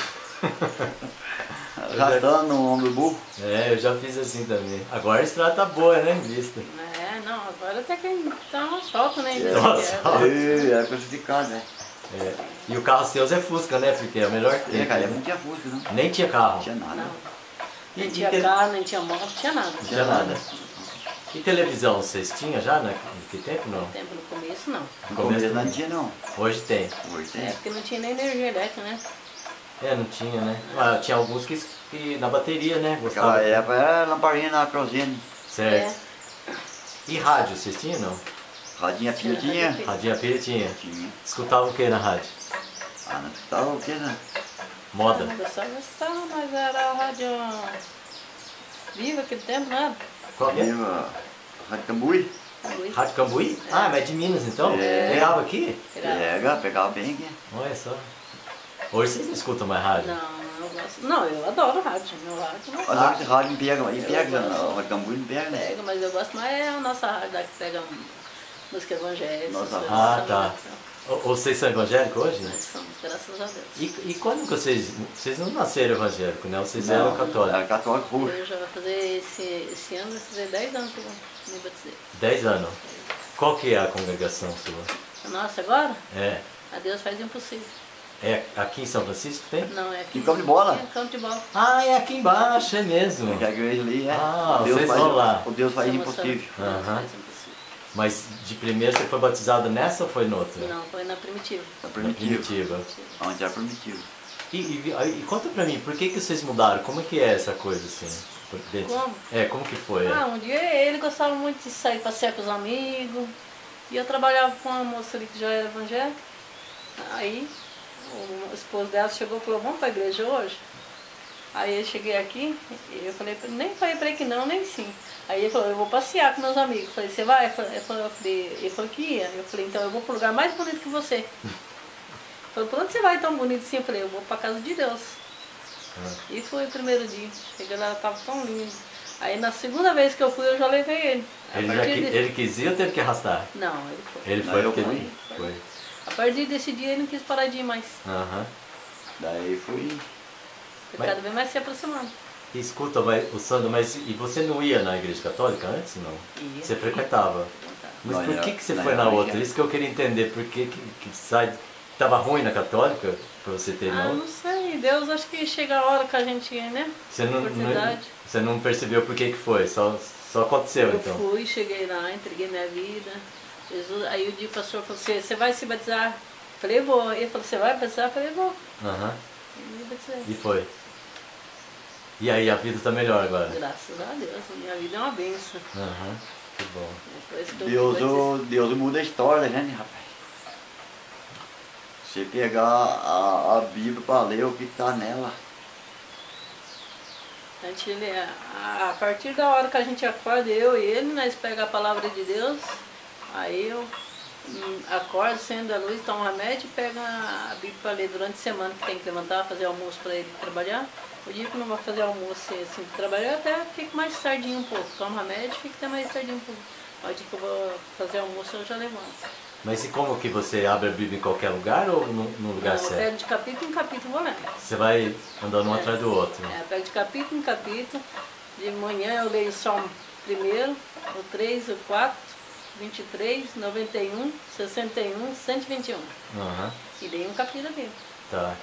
Arrastando no nome do burro. É, eu já fiz assim também. Agora a estrada tá boa, né? Vista. É, não, agora até que tá um asfalto, né? É. um asfalto. E era classificado, né? É. E o carro seu é Fusca, né? Porque é o melhor que tem. É, cara, né? não tinha Fusca, não. Nem tinha carro. Não tinha nada. Não. E, Nem e tinha te- carro, nem tinha moto, não tinha nada. não tinha nada. E televisão, vocês tinham já? Né? Que tempo não? Tempo no começo, não. No começo não tinha, não. Hoje tem. Hoje É, tem. porque não tinha nem energia elétrica, né? É, não tinha, né? Ah, tinha alguns que, que na bateria, né? Naquela Gostavam. época era lamparina na crosene. Certo. E rádio, vocês tinham não? Radinha pilha tinha. Radinha pilha tinha. Tinha. Escutava o que na rádio? Ah, não escutava o que, né? Moda. Eu só gostava, mas era a rádio viva aquele tempo, nada. Qual que é? Viva Rádio Cambuí. Rádio Cambuí? Ah, mas é de Minas então? É. Pegava aqui? Pega, pegava bem aqui. Olha só. Hoje vocês não escutam mais rádio? Não, eu gosto. Não, eu adoro rádio. Meu rádio não Mas ah. esse rádio não pega, e pega, Eu não. O Rádio Cambuí não pega, né? pega, mas eu gosto mais é a nossa rádio lá que pega música evangélica. Nossa essas Ah, coisas, tá. né? Ou ou vocês são evangélicos hoje, né? Nós somos, graças a Deus. E, e quando que vocês... Vocês não nasceram evangélicos, né? Vocês eram Não, católicos. Era católico roxo. Eu já vou fazer esse, esse ano, vai fazer dez anos que eu me batizei. Dez anos. Qual que é a congregação sua? Nossa, agora? É. A Deus faz impossível. É aqui em São Francisco tem? Não, é aqui. Em campo de bola? É campo de bola. Ah, é aqui embaixo, é mesmo. Que a igreja ali é. Ah, o Deus vocês faz, vão lá. O Deus faz Estamos impossível. Deus Aham. faz impossível. Mas de primeiro você foi batizado nessa ou foi noutra? Não, foi na primitiva. Da Na primitiva. primitiva. Onde é primitiva. E, e, e conta pra mim, por que, que vocês mudaram? Como é que é essa coisa assim? Por dentro? Como? É, como que foi? Ah, um dia ele gostava muito de sair passear com os amigos. E eu trabalhava com uma moça ali que já era evangélica. Aí o esposo dela chegou e falou, vamos pra igreja hoje? Aí eu cheguei aqui, e eu falei, nem falei pra ele que não, nem sim. Aí ele falou, eu vou passear com meus amigos. Eu falei, você vai? Eu falei, eu falei, ele falou que ia. Eu falei, então eu vou pro lugar mais bonito que você. Ele falou, por onde você vai tão bonito assim? Eu falei, eu vou pra casa de Deus. Ah. E foi o primeiro dia. Cheguei lá, ela tava tão lindo. Aí na segunda vez que eu fui, eu já levei ele. A Ele, já, partir qui- de- ele quis ir ou teve que arrastar? Não, ele foi. Ele Não, foi eu porque fui. ele foi. A partir desse dia ele não quis parar de ir mais. Aham. Daí fui. Foi Mas- cada vez mais se aproximando. E escuta, mas, o Sandro, mas e você não ia na igreja católica antes, não? Ia. Você frequentava? Mas Não, por era- que, que você não, foi era na religião. outra? Isso que eu queria entender. Por que, que, que sai... Tava ruim na católica pra você ter, Ah, não? não sei. Deus, acho que chega a hora que a gente, né? Você não, não, Oportunidade. você não percebeu por que que foi? Só, só aconteceu, Eu então? fui, cheguei lá, entreguei minha vida. Jesus, aí o dia o pastor falou assim, você vai se batizar? Eu falei, vou. Ele falou, você vai batizar? Eu falei, vou. Aham. E me batizei. E foi. E aí, a vida tá melhor agora? Graças a Deus, a minha vida é uma bênção. Aham. Que bom. Foi isso que eu- Deus, foi o, Deus muda a história, né, rapaz? Você pegar a, a Bíblia para ler o que está nela. A, gente, lê, a, a partir da hora que a gente acorda, eu e ele, nós pegamos a palavra de Deus, aí eu hum, acordo, acendo a luz, tomo um remédio e pego a, a Bíblia para ler durante a semana, que tem que levantar, fazer almoço para ele trabalhar. O dia que não vai fazer almoço assim, assim para trabalhar, eu até fico mais tardinho um pouco. Tomo remédio e fico até mais tardinho um pouco. O dia que eu vou fazer almoço, eu já levanto. Mas e como que você abre a Bíblia em qualquer lugar ou no, no lugar Não, eu certo? pego de capítulo em capítulo, vou lendo. Você vai andando um É. atrás do outro. É, eu pego de capítulo em capítulo. De manhã eu leio o Salmo primeiro, o três, o quatro, vinte e três, noventa e um, sessenta e um, cento e vinte e um. Aham. E leio um capítulo aqui. Tá.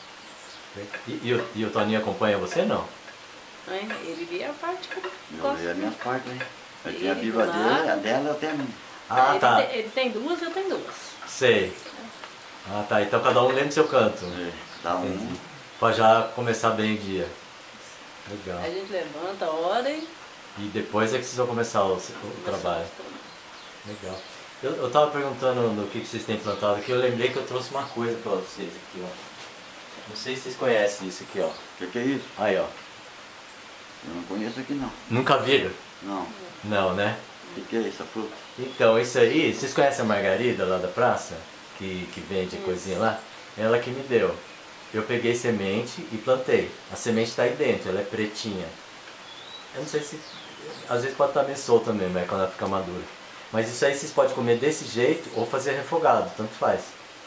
E, e, o, e o Toninho acompanha você, não? Né? Ele via a parte que eu Eu gosto. leio as minhas partes, né? Eu Ele tenho a Bíblia do dele, lado. a dela eu tenho a minha. Ah, ele, tá. tem, ele tem duas, eu tenho duas. Sei. Ah, tá. Então cada um lê no seu canto. É, dá um. Entendi. Pra já começar bem o dia. Legal. Aí a gente levanta, ora e... E depois é que vocês vão começar o, o trabalho. Legal. Eu, eu tava perguntando no que, que vocês têm plantado aqui, eu lembrei que eu trouxe uma coisa pra vocês aqui, ó. Não sei se vocês conhecem isso aqui, ó. O que, que é isso? Aí, ó. Eu não conheço aqui não. Nunca viram? Não. Não, né? O que, que é essa fruta? Então, isso aí, vocês conhecem a Margarida lá da praça? Que, que vende Isso. coisinha lá? Ela que me deu. Eu peguei semente e plantei. A semente está aí dentro, ela é pretinha. Eu não sei se... Às vezes pode estar meio solta mesmo, né, quando ela fica madura. Mas isso aí vocês podem comer desse jeito ou fazer refogado, tanto faz.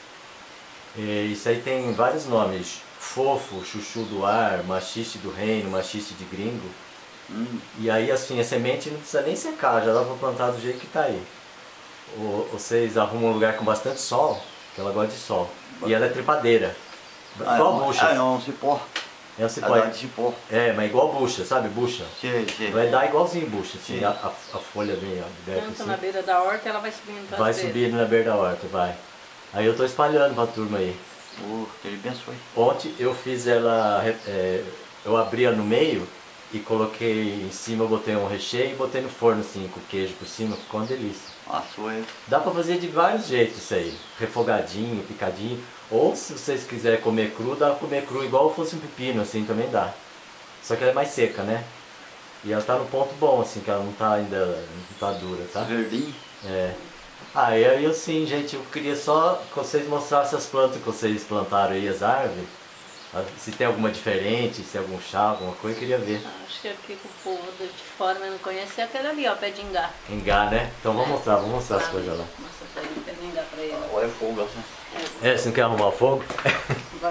E isso aí tem vários nomes. Fofo, chuchu do ar, machiste do reino, machiste de gringo. Hum, E aí assim, a semente não precisa nem secar, já dá para plantar do jeito que está aí. Ou, vocês arrumam um lugar com bastante sol, que ela gosta de sol. E ela é trepadeira. ah, Igual é um- bucha. Ah, é um cipó. É um cipó. Ela dá de cipó. É, mas igual bucha, sabe? Bucha. Sei, sei. Vai dar igualzinho bucha, assim, Sim. a, a, a folha vem aberta Tanto assim. na beira da horta, ela vai subindo pra Vai beira. subir na beira da horta, vai. Aí eu tô espalhando pra turma aí. Oh, que ele abençoe. Ontem eu fiz ela, é, eu abri ela no meio e coloquei em cima, eu botei um recheio e botei no forno assim, com queijo por cima, ficou uma delícia. Assou ele. Dá pra fazer de vários jeitos isso aí, refogadinho, picadinho, ou se vocês quiserem comer cru, dá pra comer cru igual fosse um pepino, assim, também dá. Só que ela é mais seca, né? E ela tá no ponto bom, assim, que ela não tá ainda, não tá dura, tá? Verdinho. É. Ah, e aí assim, gente, eu queria só que vocês mostrassem as plantas que vocês plantaram aí, as árvores. Ah, se tem alguma diferente, se tem algum chá, alguma coisa, eu queria ver. Acho que aqui que o povo de fora mas não conhece é aquele ali, ó, pé de ingá. Engá, né? Então vamos mostrar, vamos mostrar as coisas lá. Mostra pra ele, pé de ingá pra ele. Olha o fogo assim. É, você não quer arrumar fogo? Vai.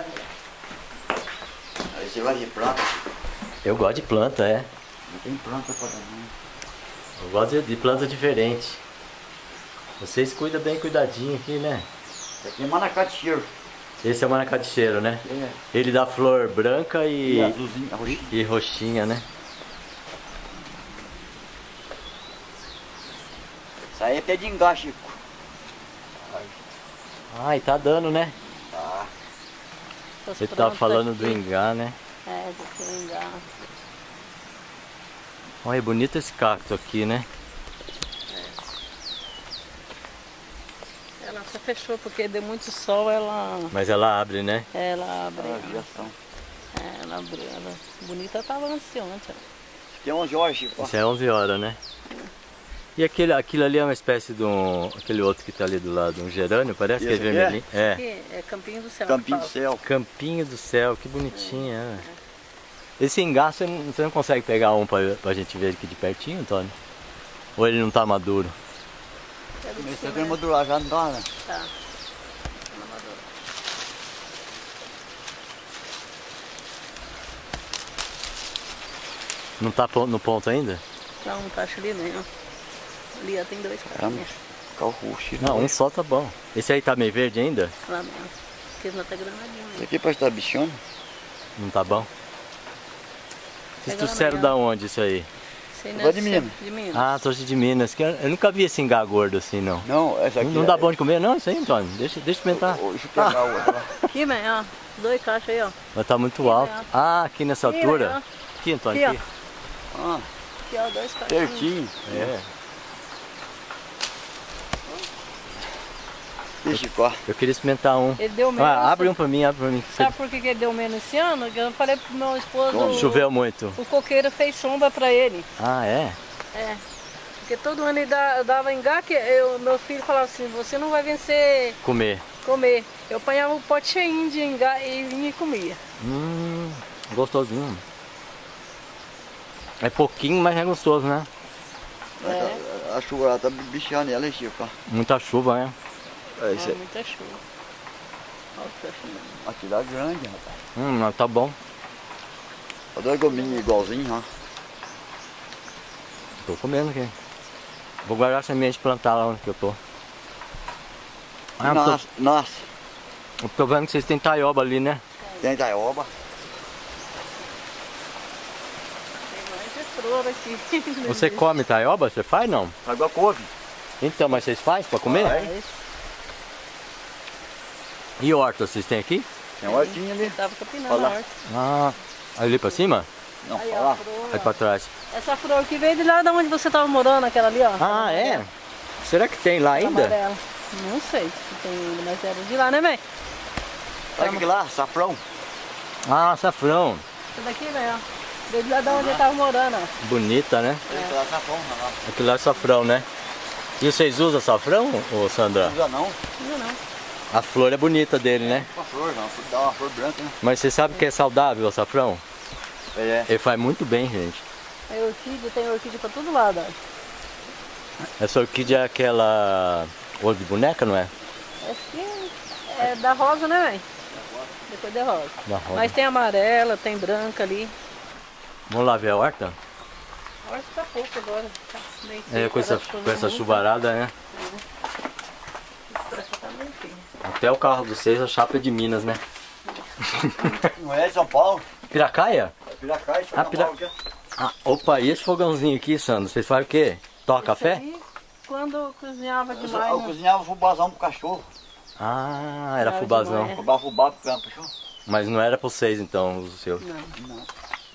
Aí você vai de planta. Eu gosto de planta, é. Não tem planta para dar. Eu gosto de, de planta diferente. Vocês cuidam bem cuidadinho aqui, né? Isso aqui é manacateiro. Esse é o manacatecheiro, né? É. Ele dá flor branca E e, azulzinho, a roxinha. e roxinha, né? Isso aí é até de engar, Chico. Ai, tá dando, né? Tá. Você tava falando do ingá, né? É, do ingá. Olha, é bonito esse cacto aqui, né? Ela só fechou porque deu muito sol, ela... Mas ela abre, né? Ela abre. Ah, viação. É, ela abriu. Ela... Bonita tava ansioante. Tem onze horas, Chico. Isso é onze horas, né? E aquele, aquilo ali é uma espécie de um... Aquele outro que tá ali do lado, um gerânio, parece que é Esse aqui é? vermelhinho. É. Aqui é Campinho do Céu. Campinho do que Céu. Campinho do Céu, que bonitinho, é. Esse ingá, você não, você não consegue pegar um pra, pra gente ver aqui de pertinho, Antônio? Ou ele não tá maduro? fala. É do Esse cima, aqui é né? madurar já não dá, né? Tá. Tá maduro. Não tá pon- no ponto ainda? Não, não tá acho ali não. Ali ó, tem dois Caramba. caminhos. Ficar o roxo. Não, um só tá bom. Esse aí tá meio verde ainda? Lá mesmo. Porque não tá granadinho Isso mesmo. aqui parece que tá bichando. Não tá bom? Vocês Pega lá trouxeram amanhã. da onde isso aí? Sei, Agora de Minas. De Minas. Ah, trouxe de Minas. Que eu, eu nunca vi esse ingá gordo assim, não. Não, essa aqui Não, não é... dá bom de comer não isso aí, Antônio? Deixa, deixa eu experimentar. Ô, Deixa eu pegar o outro lá. Aqui, velho, ó. Dois caixas aí, ó. Mas tá muito Aqui, alto. né? Ah, aqui nessa Aqui, altura? né? Aqui, Antônio, Aqui, aqui. Ah, Aqui, ó, dois caixas. certinho. É. Deixa, Chico, ó. Eu queria experimentar um. Ele deu menos. Ah, abre um pra mim, abre pra mim. Sabe por que que ele deu menos esse ano? Eu falei pro meu esposo. Como? Choveu muito. O coqueiro fez sombra pra ele. Ah, é? É. Porque todo ano ele dá- dava engá, que eu, meu filho falava assim, você não vai vencer Comer. comer. Eu apanhava um pote cheinho de engá e vinha e comia. Hum, gostosinho. É pouquinho, mas é gostoso, né? É. A, a chuva lá tá bichando ela, hein, Chico, ó. Muita chuva, né? É, esse Ah, é- muita chuva. Olha o peixe. aqui dá grande, rapaz. Hum, mas tá bom. Olha dois gominhos igualzinhos, ó. Tô comendo aqui. Vou guardar a semente e plantar lá onde que eu tô. Ah, Nossa, nossa. tô, tô vendo que vocês têm taioba ali, né? Tem taioba. Tem mais de flor aqui. Você come taioba? Você faz, não? Água couve. Então, mas vocês fazem pra comer? Vai. E horta vocês têm aqui? Tem uma hortinha ali. Tava capinando Olha a lá. horta. Ah, ali pra cima? Não, Aí, olha ó, lá. flor, Aí ó. pra trás. Essa flor aqui veio de lá de onde você tava morando, aquela ali, ó. Ah, é? Será que tem lá ainda? Amarela. Não sei se tem ainda, mas era de lá, né, velho? Olha aqui lá, safrão. Ah, safrão. Essa daqui, velho, ó. Veio de lá de onde ele tava morando, ó. Bonita, né? Olha aqui lá, safrão, olha lá. Aquilo lá é safrão, né? E vocês usam safrão, ô Sandra? Não usa não. Não, não. A flor é bonita dele, né? Uma flor, não. Dá uma flor branca, né? Mas você sabe que é saudável o safrão? É. Ele faz muito bem, gente. Aí orquídea, tem orquídea pra todo lado, ó. Essa orquídea é aquela olho de boneca, não é? Esse é da rosa, né, velho? Depois da rosa. Da rosa. Mas tem amarela, tem branca ali. Vamos lá ver a horta? Acho que tá pouco agora. Tá meio É, seco, com essa, tá chovendo com essa muito. chuvarada, né? Tá meio feio. Até o carro de vocês, a chapa é de Minas, né? Não é de São Paulo? Piracaia? É Piracai, Ah, São Pira- Paulo aqui. Ah, opa, e esse fogãozinho aqui, Sandro? Vocês fazem o quê? Toca Isso café? aí, quando cozinhava Eu, demais, eu né? cozinhava fubazão pro cachorro. Ah, era Era fubazão. demais. Roubava fubá pro cachorro. Mas não era pra vocês, então, os seus. Não. Não.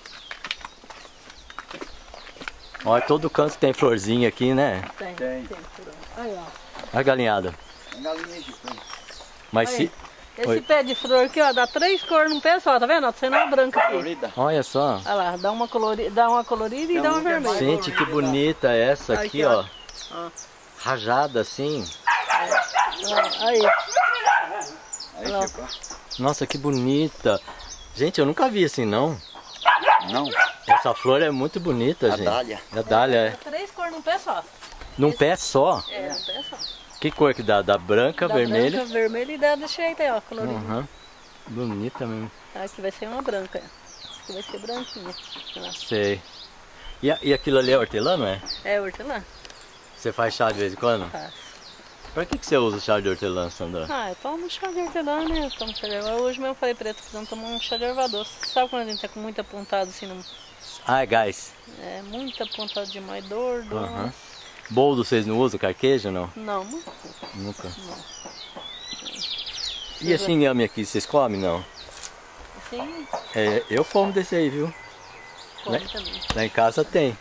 Olha, todo canto tem florzinha aqui, né? Tem, Tem. tem. furão. Aí, ó. Olha a galinhada. Tem galinha, Chico. Mas Aí. se... Esse Oi. pé de flor aqui, ó, dá três cores num pé só, tá vendo? Ó, sendo uma branca aqui. Florida. Olha só. Olha lá, dá uma colorida, dá uma colorida e Tem dá uma um que é mais vermelha. Gente, que bonita essa aqui, Aqui, ó. ó. Ó, Rajada assim. ó, aí. Aí, Não. Chico. Nossa, que bonita. Gente, eu nunca vi assim, não. Não. Essa flor é muito bonita, A gente. dália. A dália, é. Dá três cores num pé só. Num pé só. É, num pé só. Que cor que dá? Da branca, Dá vermelha. branca, vermelha e dá desse jeito aí, ó, colorida. Uhum. Bonita mesmo. Aqui vai ser uma branca, ó. Aqui vai ser branquinha. Olha lá. Sei. E, a- e aquilo ali é hortelã, não é? É hortelã? Você faz chá de vez em quando? Faço. Pra que, que você usa chá de hortelã, Sandra? Ah, eu tomo chá de hortelã, né? Eu tomo chá de erva. Hoje mesmo eu falei pra ele que precisamos tomar um chá de erva doce. Sabe quando a gente tá com muita pontada assim, no... Ah, é gás. é muita pontada demais, dor, dor. Aham. Boldo vocês não usam? Carqueja não? Não, não. Nunca. Não. E esse inhame aqui, vocês comem não? Sim, É, eu como desse aí, viu? come Né? também. Lá em casa tem.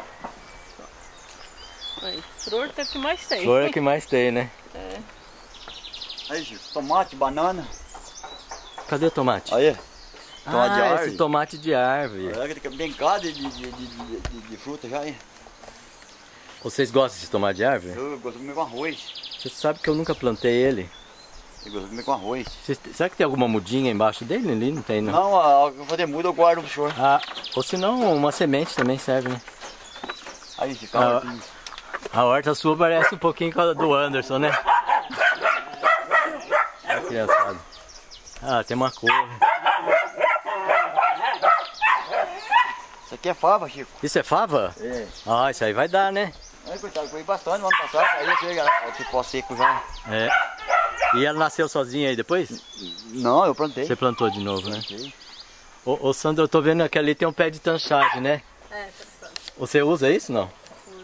Aí, flor é o que mais tem. Flor é que mais tem, né? É. Aí, Chico, tomate, banana. Cadê o tomate? Aí, tomate ah, de árvore. esse tomate de árvore. Olha que fica bem caro de, de, de, de, de, de fruta já, hein? Vocês gostam desse tomate de árvore? Eu gosto de comer com arroz. Você sabe que eu nunca plantei ele. Eu gosto de comer com arroz. Vocês, será que tem alguma mudinha embaixo dele ali? Não tem, não. Não, a hora que eu fazer muda eu guardo pro senhor. Ah, ou se não, uma semente também serve, né? Aí, Chico, Ah, aqui. A horta sua parece um pouquinho com a do Anderson, né? Olha a criançada. Ah, tem uma couve. Isso aqui é fava, Chico. Isso é fava? É. Ah, isso aí vai dar, né? Aí, coitado, foi bastante no ano passado. Aí chega esse pó seco já. É. E ela nasceu sozinha aí depois? Não, eu plantei. Você plantou de novo, né? Plantei. Ô, ô Sandro, eu tô vendo que ali tem um pé de tanchagem, né? É, tá. Você usa isso, não?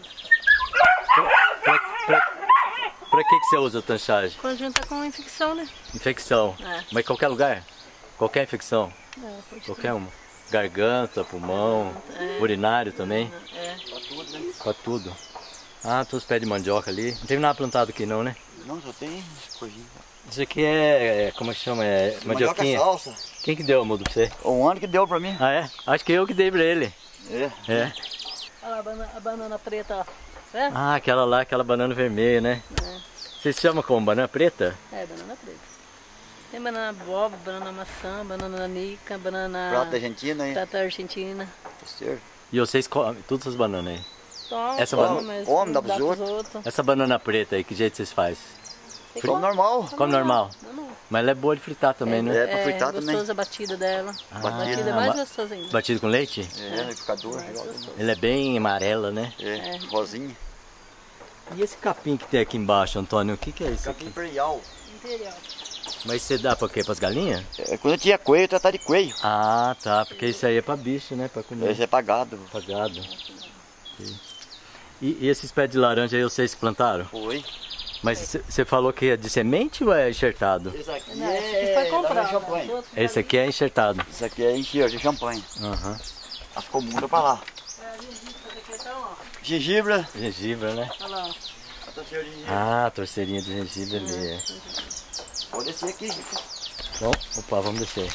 Pra, pra, pra que, que você usa tanchagem? Quando a gente tá com infecção, né? Infecção. É. Mas em qualquer lugar? Qualquer infecção? É, pode Qualquer uma. Garganta, pulmão, É. urinário também? É. Pra tudo, né? Pra tudo. Ah, tem os pés de mandioca ali. Não tem nada plantado aqui não, né? Não, só tem coisinha. Isso aqui é, é como é que chama? É mandioquinha. salsa. Quem que deu a muda pra você? Um ano que deu pra mim. Ah, é? Acho que eu que dei pra ele. É. É. Olha lá a banana, a banana preta, ó. É? Ah, aquela lá, aquela banana vermelha, né? É. Vocês chamam como? Banana preta? É, banana preta. Tem banana boba, banana maçã, banana nanica, banana... Prato da Argentina aí. Prata argentina. Certo. E vocês comem todas essas bananas aí? Toma, Essa toma, banana- mas come, dá pros pros outros. outros. Essa banana preta aí, que jeito vocês fazem? Tem Como normal. Como normal. Não, Mas ela é boa de fritar também, né? É, pra fritar também. gostosa a batida dela. Ah, batida é mais ba- gostosa ainda. Batido com leite? É, liquidificador. Mais gostoso. Ele é bem amarela, né? É, É. rosinha. E esse capim que tem aqui embaixo, Antônio, o que, que é isso Capim aqui? imperial. Imperial. Mas você dá pra quê? Pras galinhas? É, quando eu tinha coelho, eu tratava de coelho. Ah, tá. Porque isso aí é pra bicho, né? Pra comer. Esse é pagado. Pra gado. E, e esses pés de laranja aí vocês que plantaram? Foi. Mas você falou que é de semente ou é enxertado? Esse aqui Não, esse aqui foi comprado. champanhe. Os outros Esse aqui é enxertado. Isso aqui é encher de champanhe. Aham. As comunas pra lá. É, esse aqui então, ó. Gengibre. Gengibre, né? Olha lá, ó. A torceira de gengibre. Ah, a torceirinha de gengibre ali. É. Pode descer aqui. Bom, opa, vamos descer.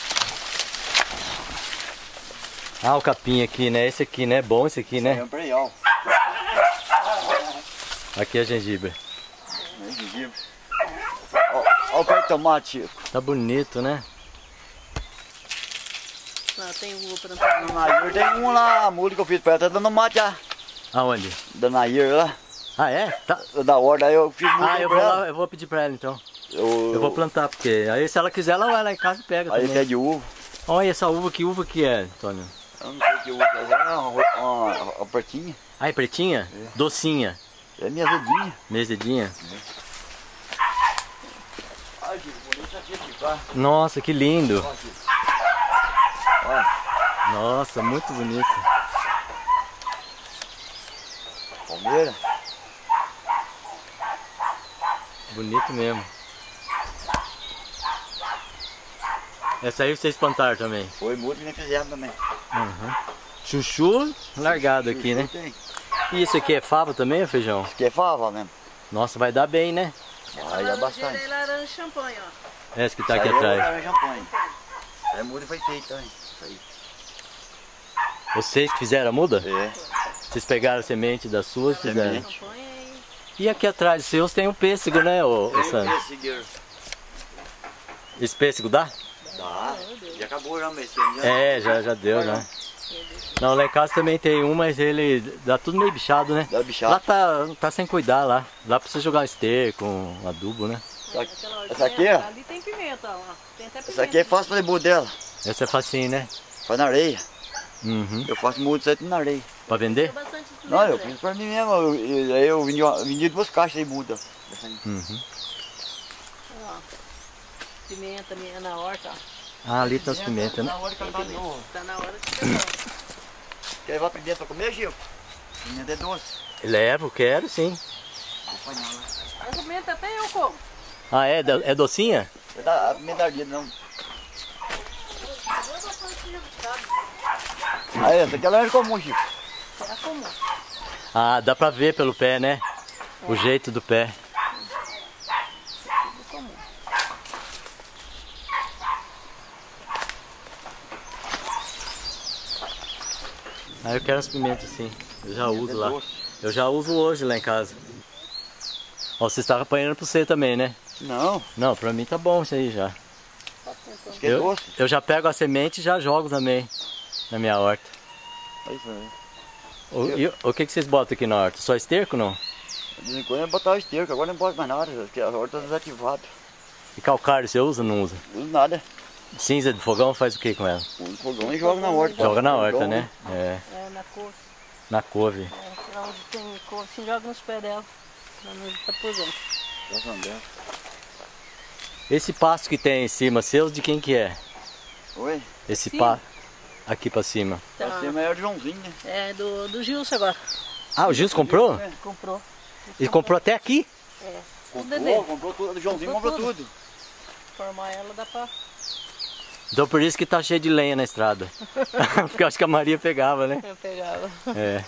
Ah, o capim aqui, né? Esse aqui, né? Bom esse aqui, É né? imperial. Aqui é gengibre. É gengibre. Olha o pé de tomate, Chico. Tá bonito, né? Lá tem uva plantada. No Nair tem um lá, a muda que eu fiz pra ela, tá dando mate já. Aonde? Da Nair lá. Ah, é? Tá. Da horta, aí eu fiz muda Ah, eu pra vou ela. lá, eu vou pedir pra ela então. Eu, Eu vou plantar, porque aí se ela quiser, ela vai lá em casa e pega Aí também. pé de uva. Olha essa uva, que uva que é, Antônio? Eu não sei que uva é, é uma, uma, uma pertinha. Ah, é pretinha? Docinha. É minha azedinha. Mezedinha. Ai, Chico, bonito aqui, Chico. Ó, Nossa, que lindo. ó, Chico. Ó, Nossa, muito bonito. palmeira. Bonito mesmo. Essa aí vocês plantaram também. Foi muda que nem fizeram também. Uhum. Chuchu largado aqui, né? Tem. E isso aqui é fava também, ou feijão? Isso aqui é fava mesmo. Nossa, vai dar bem, né? Aí é bastante. É laranja champanhe, ó. Essa que tá aqui Isso aí atrás. É champanhe. É muda e foi feito também. Isso aí. Vocês que fizeram a muda? É. Vocês pegaram a semente das suas e fizeram. Semente. Champanhe aí. E aqui atrás dos seus tem o pêssego, né, ô, ô Sandro? Esse pêssego dá? Tá. Já acabou já, mas esse ano já. É, já, já deu, né? Não, lá em casa também tem um, mas ele dá tudo meio bichado, né? Dá bichado. Lá tá, tá sem cuidar lá. Lá precisa jogar esterco, um adubo, né? Essa- Aquela hortinha, essa aqui, ó. Ali tem pimenta, ó. Tem até pimenta. Essa aqui é fácil fazer muda dela. Essa é facinho, né? Faz na areia. Uhum. Eu faço muda sempre na areia. Pra vender? Tem bastante pimenta, Não, eu né? fiz pra mim mesmo. eu- eu- Aí eu vendi, uma- vendi duas caixas de muda. Essa aí. Uhum. Ó. Pimenta minha na horta, ó. Ah, ali tá as pimentas, né? Na hora que eu tava novo. Tá na hora de pegar. Quer levar pimenta pra comer, Gil? Pimenta é doce. Levo, quero sim. Essa pimenta até eu como. Ah, é? É docinha? A pimenta ardida não. Ah, essa aqui ela é comum, Chico. É comum. Ah, dá pra ver pelo pé, né? É. O jeito do pé. É comum. Ah, eu quero as pimentas sim. Eu já uso lá. Eu já uso hoje lá em casa. Ó, você estava apanhando pra você também, né? Não. Não, pra mim tá bom isso aí já. Eu, eu já pego a semente e já jogo também na minha horta. É isso aí. O, e, o que, que vocês botam aqui na horta? Só esterco não? De vez em quando eu botava esterco, agora não boto mais nada, porque a horta tá desativada. E calcário você usa ou não usa? Não uso nada. Cinza de fogão faz o que com ela? O fogão e joga na horta. Joga na horta, né? É. É, na couve. Na couve. É, onde tem couve, se joga nos pés dela. Tá posando. Esse pasto que tem em cima, seus, de quem que é? Oi? Esse pasto aqui pra cima. Tá. Pra cima é o Joãozinho, né? É do, do Gilson agora. Ah, o Gilson comprou? É. Comprou. E comprou até aqui? É. Comprou, comprou tudo. O Joãozinho comprou, comprou tudo. tudo. Formar ela dá pra... Então por isso que tá cheio de lenha na estrada. Porque eu acho que a Maria pegava, né? Eu pegava. É.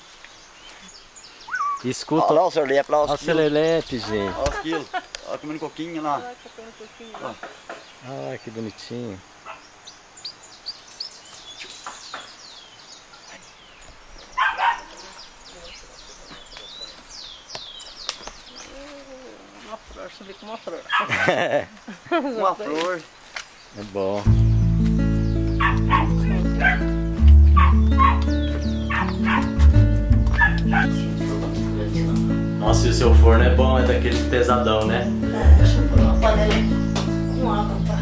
Escuta. Olha lá o serelepe lá, olha o serelepe, gente. Olha os quilos. Olha comendo coquinho lá. Olha que comendo coquinho lá. Ah, que bonitinho. Uma flor, subi com uma flor. Uma flor. É bom. Nossa, e o seu forno é bom, é daquele pesadão, né? É, deixa eu pôr uma panela com água, tá?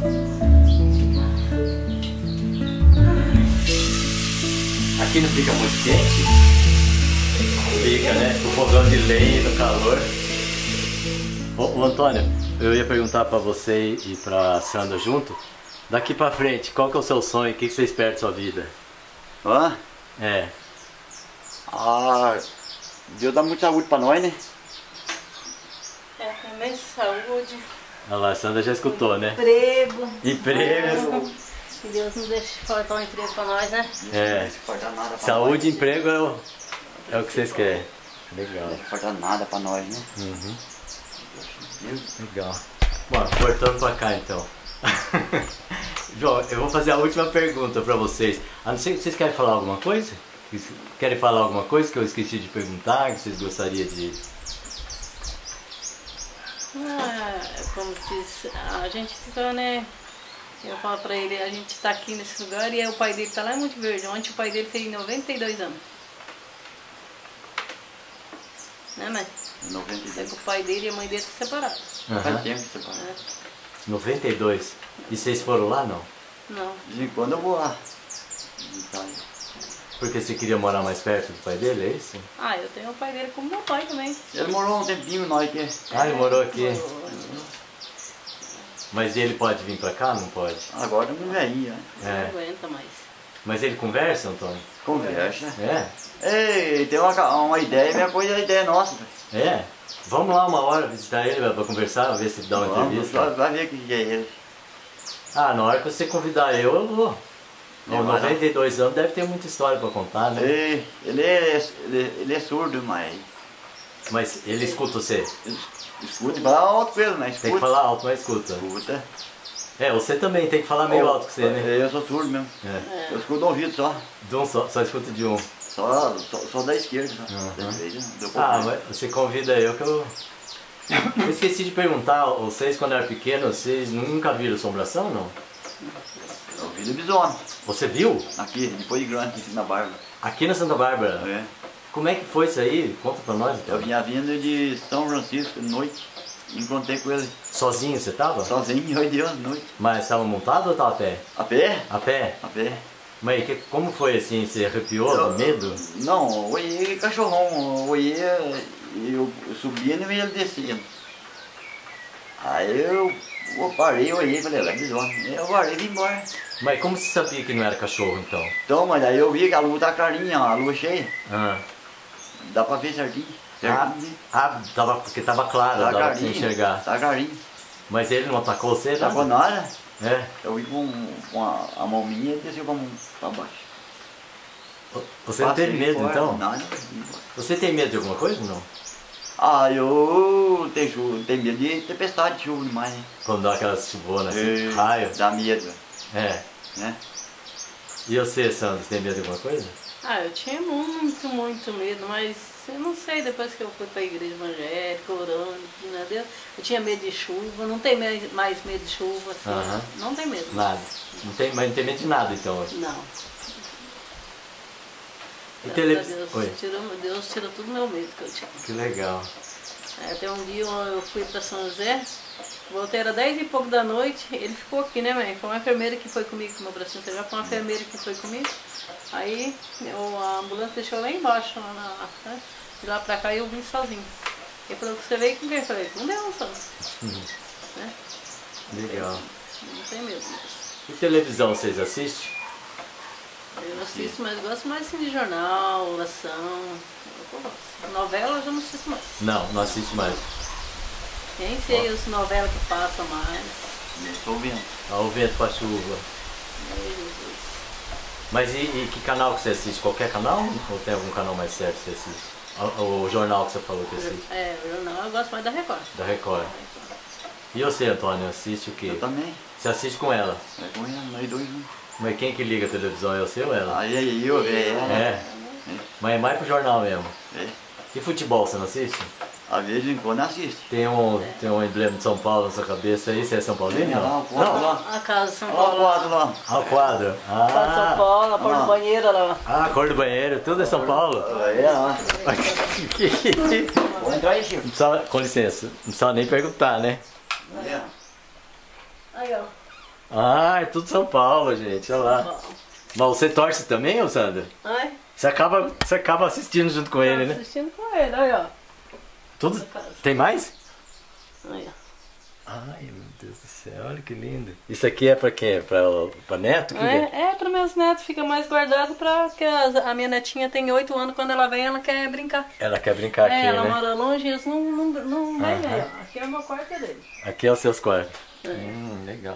Aqui não fica muito quente? Fica, né? O fogão de lenha no calor. Ô, ô Antônio, eu ia perguntar pra você e pra Sandra junto. Daqui pra frente, qual que é o seu sonho? O que você espera da sua vida? Hã? É. Ah, Deus dá muita saúde pra nós, né? É, também saúde. Olha lá, a Sandra já escutou, né? Emprego. Emprego. Que Deus não deixe faltar um emprego pra nós, né? É. Não falta nada pra Saúde e nós. emprego é o, é o que vocês querem. Legal. Não falta nada pra nós, né? Uhum. Legal. Bom, voltando pra cá então. João, eu vou fazer a última pergunta pra vocês. A não ser que vocês querem falar alguma coisa? Querem falar alguma coisa que eu esqueci de perguntar, que vocês gostariam de... Ah, como diz, a gente fica, né? Eu falo pra ele, a gente tá aqui nesse lugar e aí o pai dele tá lá em Monte Verde. Ontem o pai dele fez noventa e dois anos. Né, mãe? noventa e É dois. que o pai dele e a mãe dele estão separados. Uhum. Faz tempo que você fala. Né? noventa e dois. E vocês foram lá, não? Não. De vez em quando eu vou lá. Então, Porque você queria morar mais perto do pai dele, é isso? Ah, eu tenho o pai dele como meu pai também. ele morou um tempinho nós aqui. Ah, ele morou aqui. Morou. Mas ele pode vir pra cá? Não pode? Agora é um velhinho, né? Não É. aguenta mais. Mas ele conversa, Antônio? Conversa. É? Ei, tem uma, uma ideia, minha coisa é a ideia nossa. É? Vamos lá uma hora visitar ele pra conversar, ver se dá uma Vamos, entrevista. vai, vai ver o que é ele. Ah, na hora que você convidar eu, eu vou. Com Não, vai não. noventa e dois anos deve ter muita história pra contar, né? Ei, ele, é, ele, ele é surdo, mas Mas ele escuta você. escuta e fala alto com ele, né? Escuta. Tem que falar alto, mas escuta. Escuta. É, você também tem que falar meio alto que você, né? Eu sou surdo mesmo. É. Eu escuto um ouvido só. De um só, só escuta de um. Só, só, só da esquerda. Só. Uhum. Da direita, deu Ah, pouco. mas você convida eu que eu... Eu esqueci de perguntar, vocês quando eram pequenos, vocês nunca viram assombração, não? Eu vi lobisomem. Você viu? Aqui, depois de grande, aqui na Bárbara. Aqui na Santa Bárbara? É. Como é que foi isso aí? Conta pra nós, Eu então. vinha vindo de São Francisco de noite. Encontrei com ele Sozinho você tava? sozinho, oito dias de noite. Mas estava montado ou tava a pé? A pé? A pé? A pé. Mas que, como foi assim? Você arrepiou de medo? Não, eu olhei cachorrão, eu olhei, eu subindo e ele descendo. Aí eu, eu parei, eu olhei e falei, lá, bisomem. Eu parei e vim embora. Mas como você sabia que não era cachorro então? Então, mas aí eu vi que a lua tá clarinha, a lua cheia. Ah, Dá pra ver certinho. Ah, certinho. ah tava, porque tava claro, Tá dava pra clarinho, enxergar. Tá clarinho. Mas ele não atacou você, Tá não? com nada. É. Eu vi com, com a, a mão minha e desceu com a mão pra baixo. Você não teve medo, fora, então? Nada. Você tem medo de alguma coisa ou não? Ah, eu tenho, chuva, tenho medo de tempestade de chuva demais, né? Quando dá aquelas chuvonas assim, É, raio. Dá medo, É. né? E você, Sandro, você tem medo de alguma coisa? Ah, eu tinha muito, muito medo, mas eu não sei, depois que eu fui pra igreja evangélica, orando, né, Deus, eu tinha medo de chuva, não tenho mais, mais medo de chuva, assim, Aham. não tem medo. Nada. Não tem, mas não tem medo de nada, então. Não. E Graças tele... a Deus, Oi. tirou, Deus tirou todo o meu medo que eu tinha. Que legal. É, até um dia eu fui pra São José, voltei, era dez e pouco da noite, ele ficou aqui, né, mãe? Foi uma enfermeira que foi comigo, com o meu bracinho interior, foi uma enfermeira que foi comigo. Aí eu, a ambulância deixou lá embaixo, lá na, né? De lá pra cá eu vim sozinho. Ele falou que você veio com quem? Eu falei, com Deus, só. Uhum. Né? Legal. Não tem medo. E televisão vocês assistem? Eu assisto, mas gosto mais assim, de jornal, oração. Eu gosto. Novela eu já não assisto mais. Não, não assiste mais. Nem sei as novelas que passam mais. Estou vendo. Ao vento com a chuva. Meu Jesus. Mas e, e que canal que você assiste? Qualquer canal? Ou tem algum canal mais certo que você assiste? O, o jornal que você falou que assiste? É, o jornal eu gosto mais da Record. Da Record. E você, Antônio, assiste o quê? Eu também. Você assiste com ela? É com ela, nós dois juntos. Mas quem que liga a televisão? É você ou ela? Aí, aí, eu, é ela. É. Mas é mais pro jornal mesmo. É. E futebol, você não assiste? Às vezes em quando assiste. Tem um, tem um emblema de São Paulo na sua cabeça aí? Você é São Paulino? Tem lá, Não. o quadro lá. A casa de São Olha lá o Paulo. quadro lá. Ah, o quadro. A casa de São Ah, Paulo, a porta Ah. do banheiro lá. ah, a cor do banheiro, tudo é São Paulo? É lá. Vou entrar aí, Chico. Não precisa, com licença, não precisa nem perguntar, né? É. Aí, ó. Ah, é tudo São Paulo, gente, olha lá. Mas você torce também, ô Sandra? Ai, Você acaba, você acaba assistindo junto com ele, né? assistindo com ele, aí, ó. Tudo? Tem mais? Aí, ó. Ai, meu Deus do céu, olha que lindo. Isso aqui é pra quem? Pra, pra neto? Que que é? É, é para meus netos, fica mais guardado pra que as- a minha netinha tem oito anos, quando ela vem ela quer brincar. Ela quer brincar aqui, É, ela né? mora longe, eles não, não, não vêm, Aham. aí, ó. Aqui é o meu quarto dele. Aqui é os seus quartos. É. Hum, legal.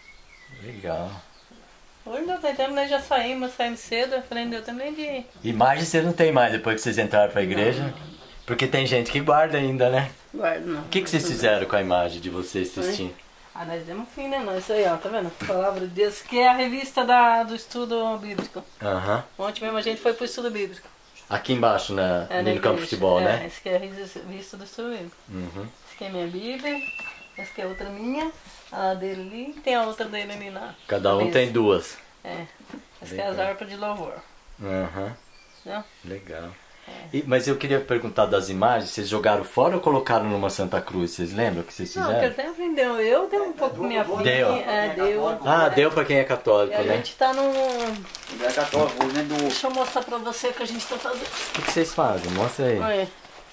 Legal. Hoje não tem tempo, nós já saímos, saímos cedo, eu falei, não deu tempo nem de ir. Imagem você não tem mais depois que vocês entraram pra igreja? Porque tem gente que guarda ainda, né? Guardo, não. O que, que vocês fizeram com a imagem de vocês assistindo? Ah, nós demos fim, né? Nós, isso aí, ó, tá vendo? Palavra de Deus, que é a revista da, do estudo bíblico. Aham. Ontem mesmo a gente foi pro estudo bíblico. Aqui embaixo, na, É, ali na no campo de igreja. futebol, é, né? Esse aqui é a revista do estudo bíblico. Uhum. Esse aqui é minha Bíblia, essa aqui é outra minha, a dele ali, e tem a outra dele ali na. Cada na um mesa. tem duas. É. Essa aqui é as harpas de louvor. Aham. Entendeu? Legal. É. E- mas eu queria perguntar das imagens, vocês jogaram fora ou colocaram numa Santa Cruz? Vocês lembram que vocês Não, porque fizeram? até aprendeu. Eu dei um pouco pra minha filha. Deu. É, deu. Ah, É. deu pra quem é católico, E a né? gente tá num. É católico, né? Do... Deixa eu mostrar pra você o que a gente tá fazendo. O que, que vocês fazem? Mostra aí. Olha,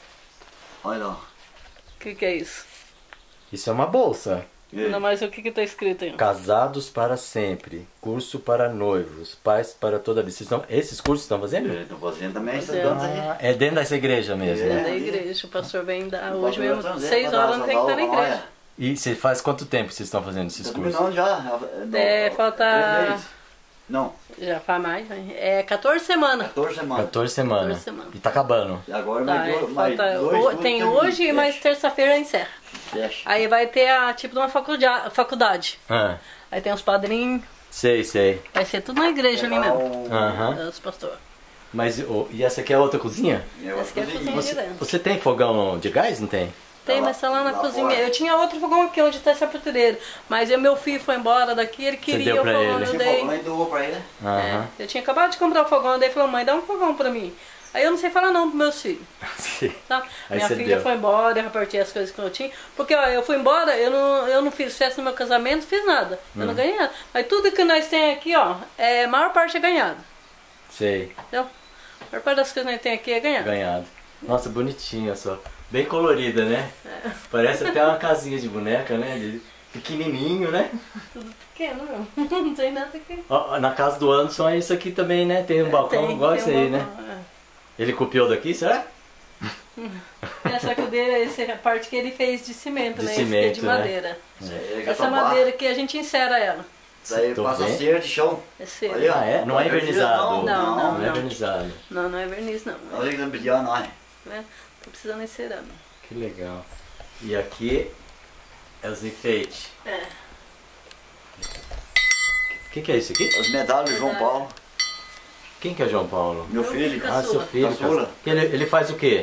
Olha lá. o que que é isso? Isso é uma bolsa. Não, mas o que que tá escrito aí? Casados para sempre. Curso para noivos. Pais para toda a vida. Vocês estão- esses cursos estão fazendo? Estou fazendo também Fazendo. estudando aí. Ah, é dentro dessa igreja mesmo. É né? da igreja, o pastor vem dar. O Hoje pastor mesmo, vai trazer seis pra horas, dar não tem que estar na essa igreja. aula, E você faz quanto tempo vocês estão fazendo esses Tá cursos? terminando já. É, Não, falta- três meses. Não, Já faz mais, né? É quatorze semanas. quatorze semanas. quatorze semanas. quatorze semanas. E tá acabando. E agora Tá, mais, é, dois, mais falta, dois, o- dois, tem termina. hoje e mais terça-feira encerra. Fecha. Aí vai ter a tipo de uma faculdade. faculdade. Ah, Aí tem os padrinhos. sei, sei. Vai ser tudo na igreja ali Pegar mesmo. o- Aham. Os pastores. Mas o- e essa aqui é a outra cozinha? é o Essa aqui é a cozinha. cozinha. Você, dentro. você tem fogão de gás? Não tem? Tem, Lá- mas tá lá na lá cozinha. fora. Eu tinha outro fogão aqui onde tá essa portureira. Mas o meu filho foi embora daqui, ele queria deu o pra fogão, ele? eu Você dei. falou, mas doou pra ele. Aham. É, eu tinha acabado de comprar o fogão, daí falou, mãe, dá um fogão pra mim. Aí eu não sei falar não pros meus filhos. Sim. Tá? Aí Minha você filha deu. foi embora, eu reparti as coisas que eu tinha. Porque ó, eu fui embora, eu não, eu não fiz festa no meu casamento, não fiz nada. Eu Hum. não ganhei nada. Mas tudo que nós temos aqui, ó, é, a maior parte é ganhado. Sei. Entendeu? A maior parte das coisas que nós temos aqui é ganhado. Ganhado. Nossa, bonitinha só. Bem colorida, né? Parece até uma casinha de boneca, né? De pequenininho, né? Tudo pequeno, meu. Não tem nada aqui. Ó, na casa do Anderson é isso aqui também, né? Tem um balcão Tem, igual tem esse um aí, né? balcão, é. Ele copiou daqui, será? Essa que o dele, essa é a parte que ele fez de cimento, De né? cimento, Esse aqui é de né? madeira. Isso aí é Essa gatabarra. madeira aqui a gente insera ela. Isso aí Tô passa vendo. cera de chão. É cera. Olha, Ah, é? Não é envernizado? Não, Não, não. Não é envernizado. Não, não é verniz não. Olha que não pedia nós. Né? Tô precisando de cerâmica. Que legal. E aqui é os enfeites. É. O que, que é isso aqui? As medalhas do João Paulo. Quem que é João Paulo? Meu Meu filho. filho. Ah, seu Caçula. filho. Caçula. caçula. Ele, ele faz o quê?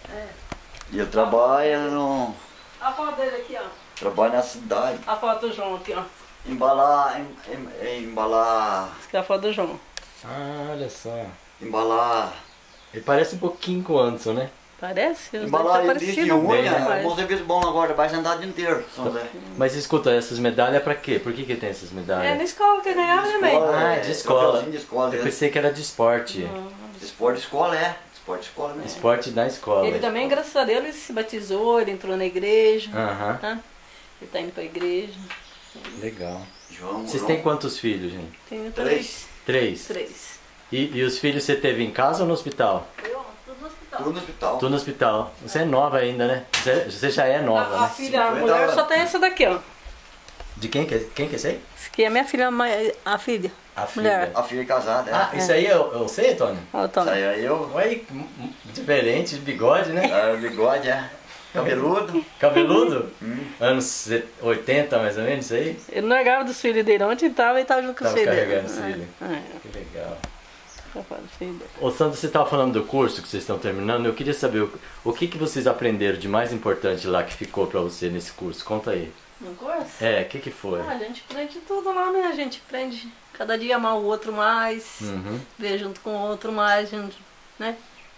E eu trabalho no. A foto dele aqui, ó. Trabalho na cidade. A foto do João aqui, ó. Embalar. Em, em, embalar. Essa aqui é a foto do João. Ah, olha só. Embalar. Ele parece um pouquinho com o Anderson, né? Parece? Os Embalar dois em tá bicho de parecido. Bem, unha. né? É um serviço bom agora. Vai sentar o dia inteiro. São Zé. Mas escuta, essas medalhas é pra quê? Por que que tem essas É medalhas? na escola que ganhava, né, mãe? Ah, de escola. troféuzinho de escola. Eu é. pensei que era de esporte. Esporte de escola é. Esporte de escola mesmo. Esporte da escola. Ele também, graças a Deus, ele se batizou, ele entrou na igreja. Aham, Tá? Ele tá indo pra igreja. legal. João, Vocês João. têm quantos filhos, gente? Tenho Três. três. Três. Três. E, e os filhos você teve em casa ou no hospital? Eu, tudo no hospital. Tudo no hospital. Tô no hospital. Você é nova ainda, né? Você, você já é nova, A, a né? filha, a cinquenta mulher anos. só tem essa daqui, ó. De quem que é, quem que é esse aí? Essa aqui é minha filha, mãe- a filha. A filha. Mulher. A filha casada, é. Ah, isso aí eu, eu sei, Tony? Ó, Isso toma. aí é eu. Olha aí, m- m- diferente, bigode, né? É, bigode, é. Cabeludo. Cabeludo? Hum. Anos se- oitenta, mais ou menos, isso aí? Ele não largava dos filhos dele. Onde ele tava, ele tava junto com os Tava filhos carregando dele. os filhos. É, é. Que legal. Tá falando dos filhos dele. Ô Sandro, você estava falando do curso que vocês estão terminando. Eu queria saber o, o que, que vocês aprenderam de mais importante lá que ficou pra você nesse curso. Conta aí. Não curso? É, o que que foi? Ah, a gente aprende tudo lá, né? A gente aprende cada dia amar o outro mais, Uhum, ver junto com o outro mais, junto, né?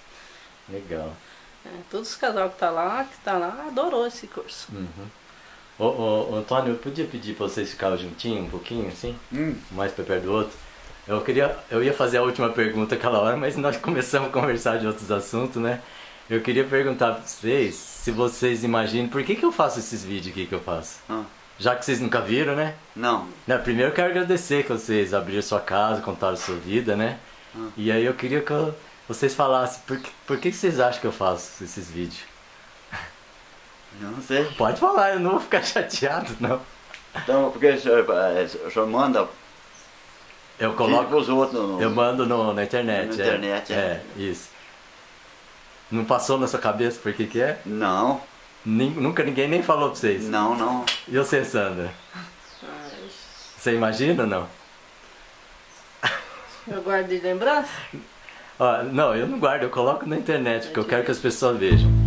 legal. É, todos os casal que tá lá, que tá lá, adorou esse curso. Uhum. Ô, ô, ô, Antônio, eu podia pedir pra vocês ficarem juntinhos um pouquinho, assim? Hum. Mais pra perto do outro? Eu queria, eu ia fazer a última pergunta aquela hora, mas nós começamos a conversar de outros assuntos, né? Eu queria perguntar pra vocês, se vocês imaginam, por que que eu faço esses vídeos aqui que eu faço? Ah, Já que vocês nunca viram, né? não. Né, primeiro eu quero agradecer que vocês abriram sua casa, contaram sua vida, né? Ah. E aí eu queria que eu- vocês falassem, por, que, por que que vocês acham que eu faço esses vídeos? Não sei. Pode falar, eu não vou ficar chateado, não. Então, porque o senhor, eh, o senhor manda Eu coloca coloco, os outros no... eu mando no, na internet. Na é. internet, é. É, isso. Não passou na sua cabeça por que que é? Não, Nem- nunca ninguém nem falou pra vocês. não, não. E você, Sandra? Ah, Você imagina ou não? eu guardo de lembrança. Ó, não, eu não guardo, eu coloco na internet, porque eu quero que as pessoas vejam.